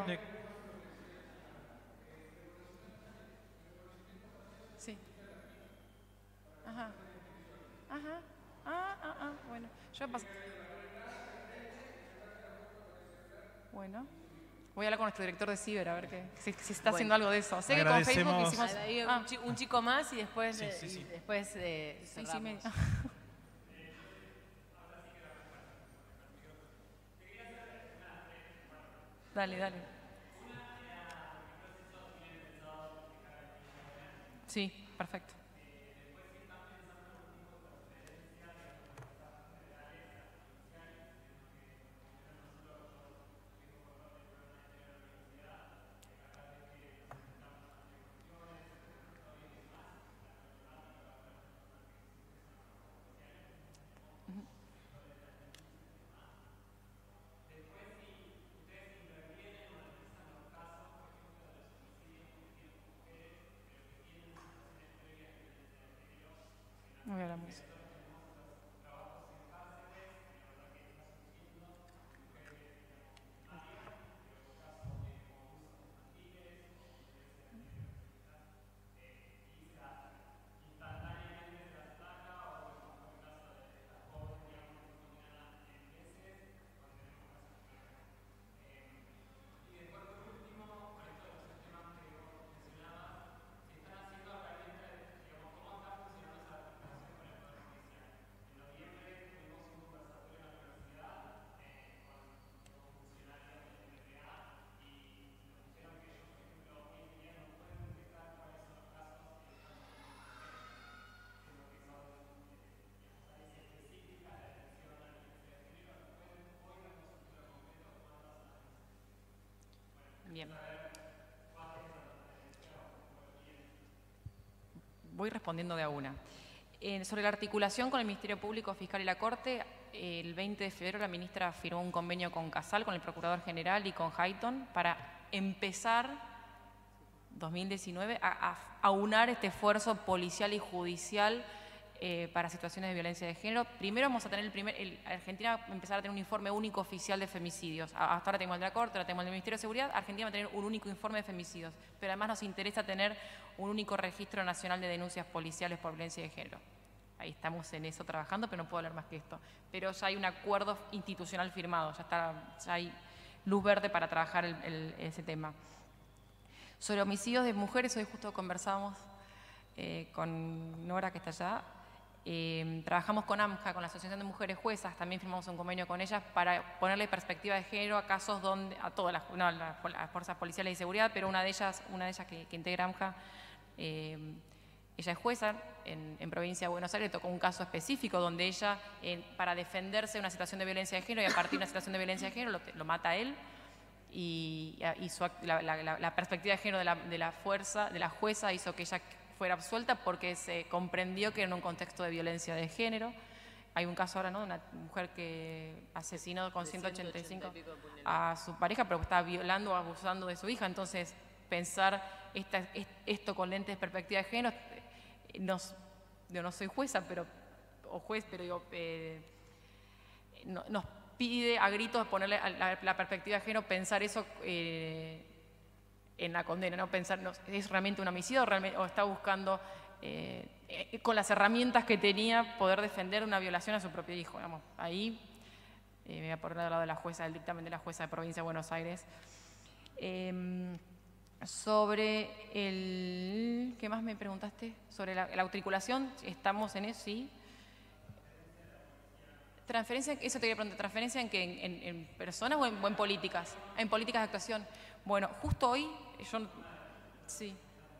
Sí. Ajá. Bueno, yo paso. Bueno. Voy a hablar con nuestro director de Ciber a ver si se está haciendo algo de eso. Sé que con Facebook hicimos... Ahí un chico más y después, después cerramos. Dale. Sí, perfecto. Muy bien, música. Bien. Voy respondiendo de a una. Sobre la articulación con el Ministerio Público, Fiscal y la Corte, el 20 de febrero la ministra firmó un convenio con CASAL, con el Procurador General y con Hayton para empezar 2019 a aunar este esfuerzo policial y judicial para situaciones de violencia de género. Primero vamos a tener Argentina va a empezar a tener un informe único oficial de femicidios. Hasta ahora tenemos el de la Corte, ahora tenemos el del Ministerio de Seguridad. Argentina va a tener un único informe de femicidios, pero además nos interesa tener un único registro nacional de denuncias policiales por violencia de género. Ahí estamos en eso trabajando, pero no puedo hablar más que esto. Pero ya hay un acuerdo institucional firmado, ya hay luz verde para trabajar ese tema. Sobre homicidios de mujeres, hoy justo conversamos con Nora, que está allá. Trabajamos con AMJA, con la Asociación de Mujeres Juezas, también firmamos un convenio con ellas para ponerle perspectiva de género a casos donde, a todas las fuerzas policiales y seguridad, pero una de ellas que integra AMJA, ella es jueza en Provincia de Buenos Aires, tocó un caso específico donde ella, para defenderse de una situación de violencia de género y a partir de una situación de violencia de género, lo mata a él. Y la perspectiva de género de la jueza hizo que ella fuera absuelta porque se comprendió que era un contexto de violencia de género. Hay un caso ahora, ¿no?, de una mujer que asesinó con 185 a su pareja, pero estaba violando o abusando de su hija. Entonces, pensar esto con lentes de perspectiva de género, yo no soy jueza, o juez, pero digo, nos pide a gritos ponerle la perspectiva de género, pensar eso en la condena, ¿no? Pensar, ¿es realmente un homicidio o está buscando, con las herramientas que tenía, poder defender una violación a su propio hijo? Digamos, ahí me voy a poner al lado de la jueza, del dictamen de la jueza de Provincia de Buenos Aires. Sobre ¿qué más me preguntaste? Sobre la articulación, estamos en eso, sí. Transferencia, eso te quería preguntar, ¿transferencia en qué? ¿En personas o en políticas? En políticas de actuación. Bueno, justo hoy, sí.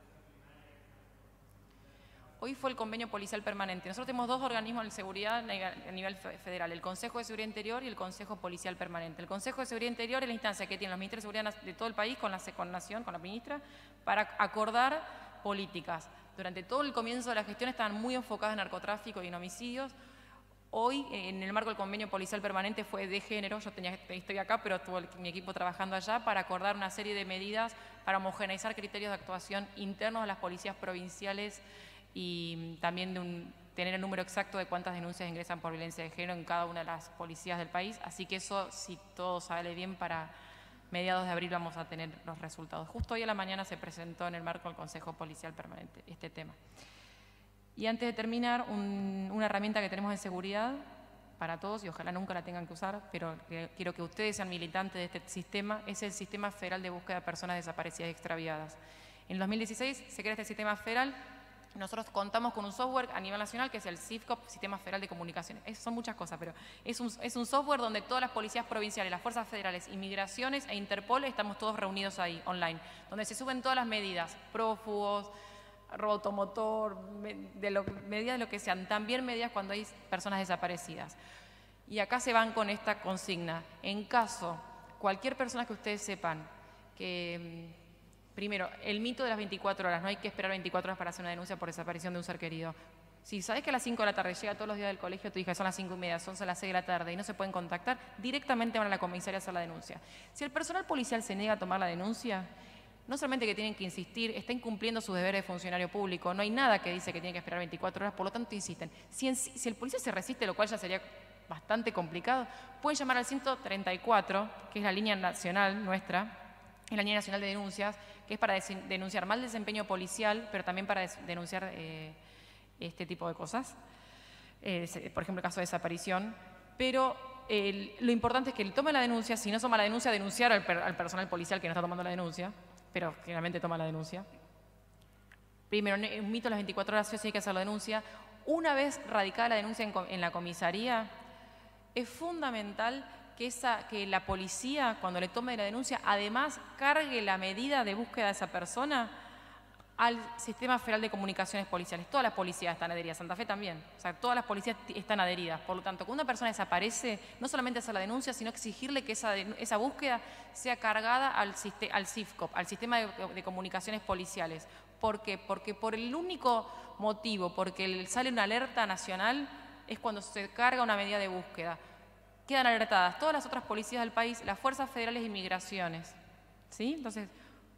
Hoy fue el convenio policial permanente. Nosotros tenemos dos organismos de seguridad a nivel federal, el Consejo de Seguridad Interior y el Consejo Policial Permanente. El Consejo de Seguridad Interior es la instancia que tienen los ministerios de seguridad de todo el país con Nación, con la ministra, para acordar políticas. Durante todo el comienzo de la gestión estaban muy enfocadas en narcotráfico y en homicidios. Hoy, en el marco del convenio policial permanente, fue de género. Yo estoy acá, pero estuvo mi equipo trabajando allá para acordar una serie de medidas para homogeneizar criterios de actuación internos a las policías provinciales y también tener el número exacto de cuántas denuncias ingresan por violencia de género en cada una de las policías del país. Así que eso, si todo sale bien, para mediados de abril vamos a tener los resultados. Justo hoy a la mañana se presentó en el marco del Consejo Policial Permanente este tema. Y antes de terminar, una herramienta que tenemos en seguridad para todos y ojalá nunca la tengan que usar, pero quiero que ustedes sean militantes de este sistema, es el Sistema Federal de Búsqueda de Personas Desaparecidas y Extraviadas. En 2016 se crea este sistema federal. Nosotros contamos con un software a nivel nacional que es el CIFCOP, Sistema Federal de Comunicaciones. Son muchas cosas, pero es un software donde todas las policías provinciales, las fuerzas federales, Inmigraciones e Interpol estamos todos reunidos ahí, online, donde se suben todas las medidas, prófugos, robo automotor, medidas de lo que sean, también medidas cuando hay personas desaparecidas. Y acá se van con esta consigna. En caso, cualquier persona que ustedes sepan que, primero, el mito de las 24 horas, no hay que esperar 24 horas para hacer una denuncia por desaparición de un ser querido. Si sabes que a las 5 de la tarde llega todos los días del colegio tu hija, son las 5:30, son las 6 de la tarde y no se pueden contactar, directamente van a la comisaría a hacer la denuncia. Si el personal policial se niega a tomar la denuncia, no solamente que tienen que insistir, está incumpliendo sus deberes de funcionario público, no hay nada que dice que tienen que esperar 24 horas, por lo tanto insisten. Si el policía se resiste, lo cual ya sería bastante complicado, pueden llamar al 134, que es la línea nacional nuestra, es la línea nacional de denuncias, que es para denunciar mal desempeño policial, pero también para denunciar este tipo de cosas, por ejemplo, el caso de desaparición, pero lo importante es que él tome la denuncia, si no toma la denuncia, denunciar al personal policial que no está tomando la denuncia, pero generalmente toma la denuncia. Primero, un mito de las 24 horas, sí hay que hacer la denuncia. Una vez radicada la denuncia en la comisaría, es fundamental que la policía, cuando le tome la denuncia, además cargue la medida de búsqueda de esa persona al Sistema Federal de Comunicaciones Policiales. Todas las policías están adheridas, Santa Fe también. O sea, todas las policías están adheridas. Por lo tanto, cuando una persona desaparece, no solamente hacer la denuncia, sino exigirle que esa búsqueda sea cargada al CIFCOP, al Sistema de Comunicaciones Policiales. ¿Por qué? Porque por el único motivo, porque sale una alerta nacional, es cuando se carga una medida de búsqueda. Quedan alertadas todas las otras policías del país, las fuerzas federales de Inmigraciones. ¿Sí? Entonces,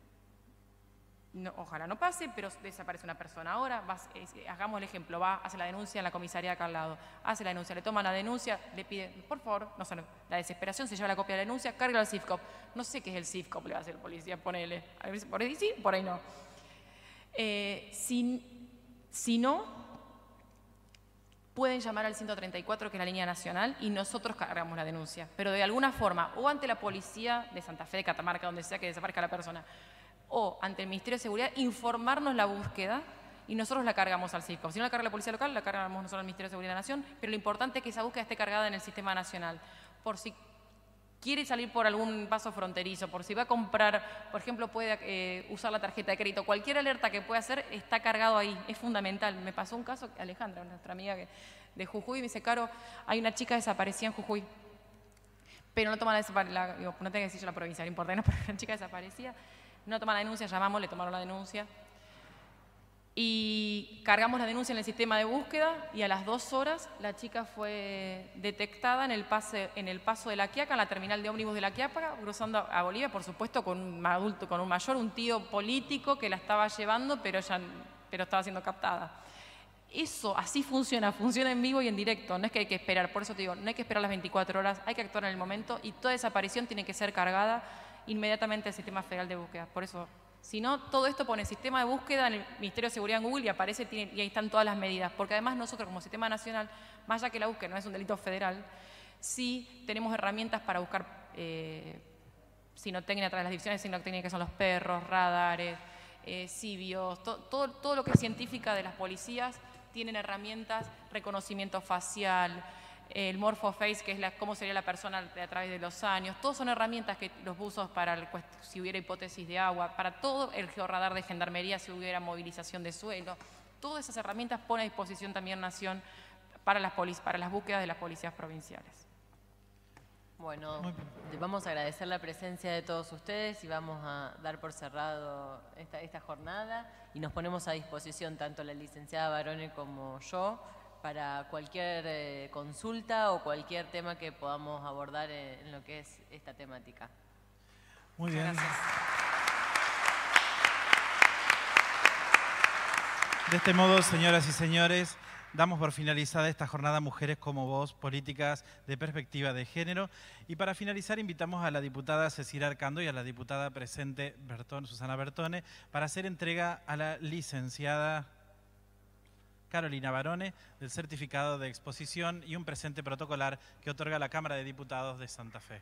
ojalá no pase, pero desaparece una persona ahora, hagamos el ejemplo, hace la denuncia en la comisaría acá al lado, hace la denuncia, le toman la denuncia, le pide, por favor, la desesperación, se lleva la copia de la denuncia, carga al CIFCOP. No sé qué es el CIFCOP, le va a hacer el policía, ponele. A ver, por ahí sí, por ahí no. Si no, pueden llamar al 134, que es la línea nacional, y nosotros cargamos la denuncia. Pero de alguna forma, o ante la policía de Santa Fe, de Catamarca, donde sea que desaparezca la persona, o ante el Ministerio de Seguridad, informarnos la búsqueda y nosotros la cargamos al CIFCOP. Si no la carga la Policía Local, la cargamos nosotros al Ministerio de Seguridad de la Nación, pero lo importante es que esa búsqueda esté cargada en el Sistema Nacional. Por si quiere salir por algún paso fronterizo, por si va a comprar, por ejemplo, puede usar la tarjeta de crédito, cualquier alerta que pueda hacer está cargado ahí, es fundamental. Me pasó un caso, Alejandra, nuestra amiga de Jujuy, me dice, Caro, hay una chica desaparecida en Jujuy, pero no toma no tengo que decir yo la provincia, no importa, no, pero una chica desaparecida, no toma la denuncia, llamamos, le tomaron la denuncia y cargamos la denuncia en el sistema de búsqueda y a las 2 horas la chica fue detectada en el paso de La Quiaca, en la terminal de ómnibus de La Quiaca, cruzando a Bolivia, por supuesto con un adulto, con un mayor, un tío político que la estaba llevando, pero estaba siendo captada. Eso así funciona en vivo y en directo, no es que hay que esperar, por eso te digo, no hay que esperar las 24 horas, hay que actuar en el momento y toda desaparición tiene que ser cargada inmediatamente al Sistema Federal de Búsqueda. Por eso, si no, todo esto pone sistema de búsqueda en el Ministerio de Seguridad en Google y aparece y ahí están todas las medidas. Porque además nosotros como sistema nacional, más allá que la búsqueda no es un delito federal, sí tenemos herramientas para buscar sinotecnia a través de las divisiones de sinotecnia, que son los perros, radares, cibios, todo lo que es científica de las policías, tienen herramientas, reconocimiento facial, el morphoface, que es cómo sería la persona a través de los años. Todos son herramientas que los buzos para si hubiera hipótesis de agua, para todo el georradar de gendarmería si hubiera movilización de suelo. Todas esas herramientas pone a disposición también Nación para las búsquedas de las policías provinciales. Bueno, vamos a agradecer la presencia de todos ustedes y vamos a dar por cerrado esta jornada y nos ponemos a disposición tanto la licenciada Barone como yo para cualquier consulta o cualquier tema que podamos abordar en lo que es esta temática. Muy bien. Gracias. De este modo, señoras y señores, damos por finalizada esta jornada Mujeres como Voz, Políticas de Perspectiva de Género. Y para finalizar, invitamos a la diputada Cecilia Arcando y a la diputada presente Susana Bertone para hacer entrega a la licenciada Carolina Barone, del certificado de exposición y un presente protocolar que otorga la Cámara de Diputados de Santa Fe.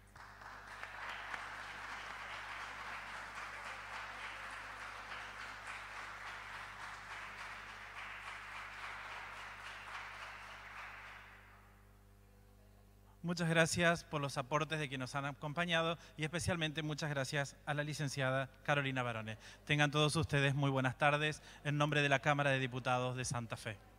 Muchas gracias por los aportes de quienes nos han acompañado y especialmente muchas gracias a la licenciada Carolina Barone. Tengan todos ustedes muy buenas tardes en nombre de la Cámara de Diputados de Santa Fe.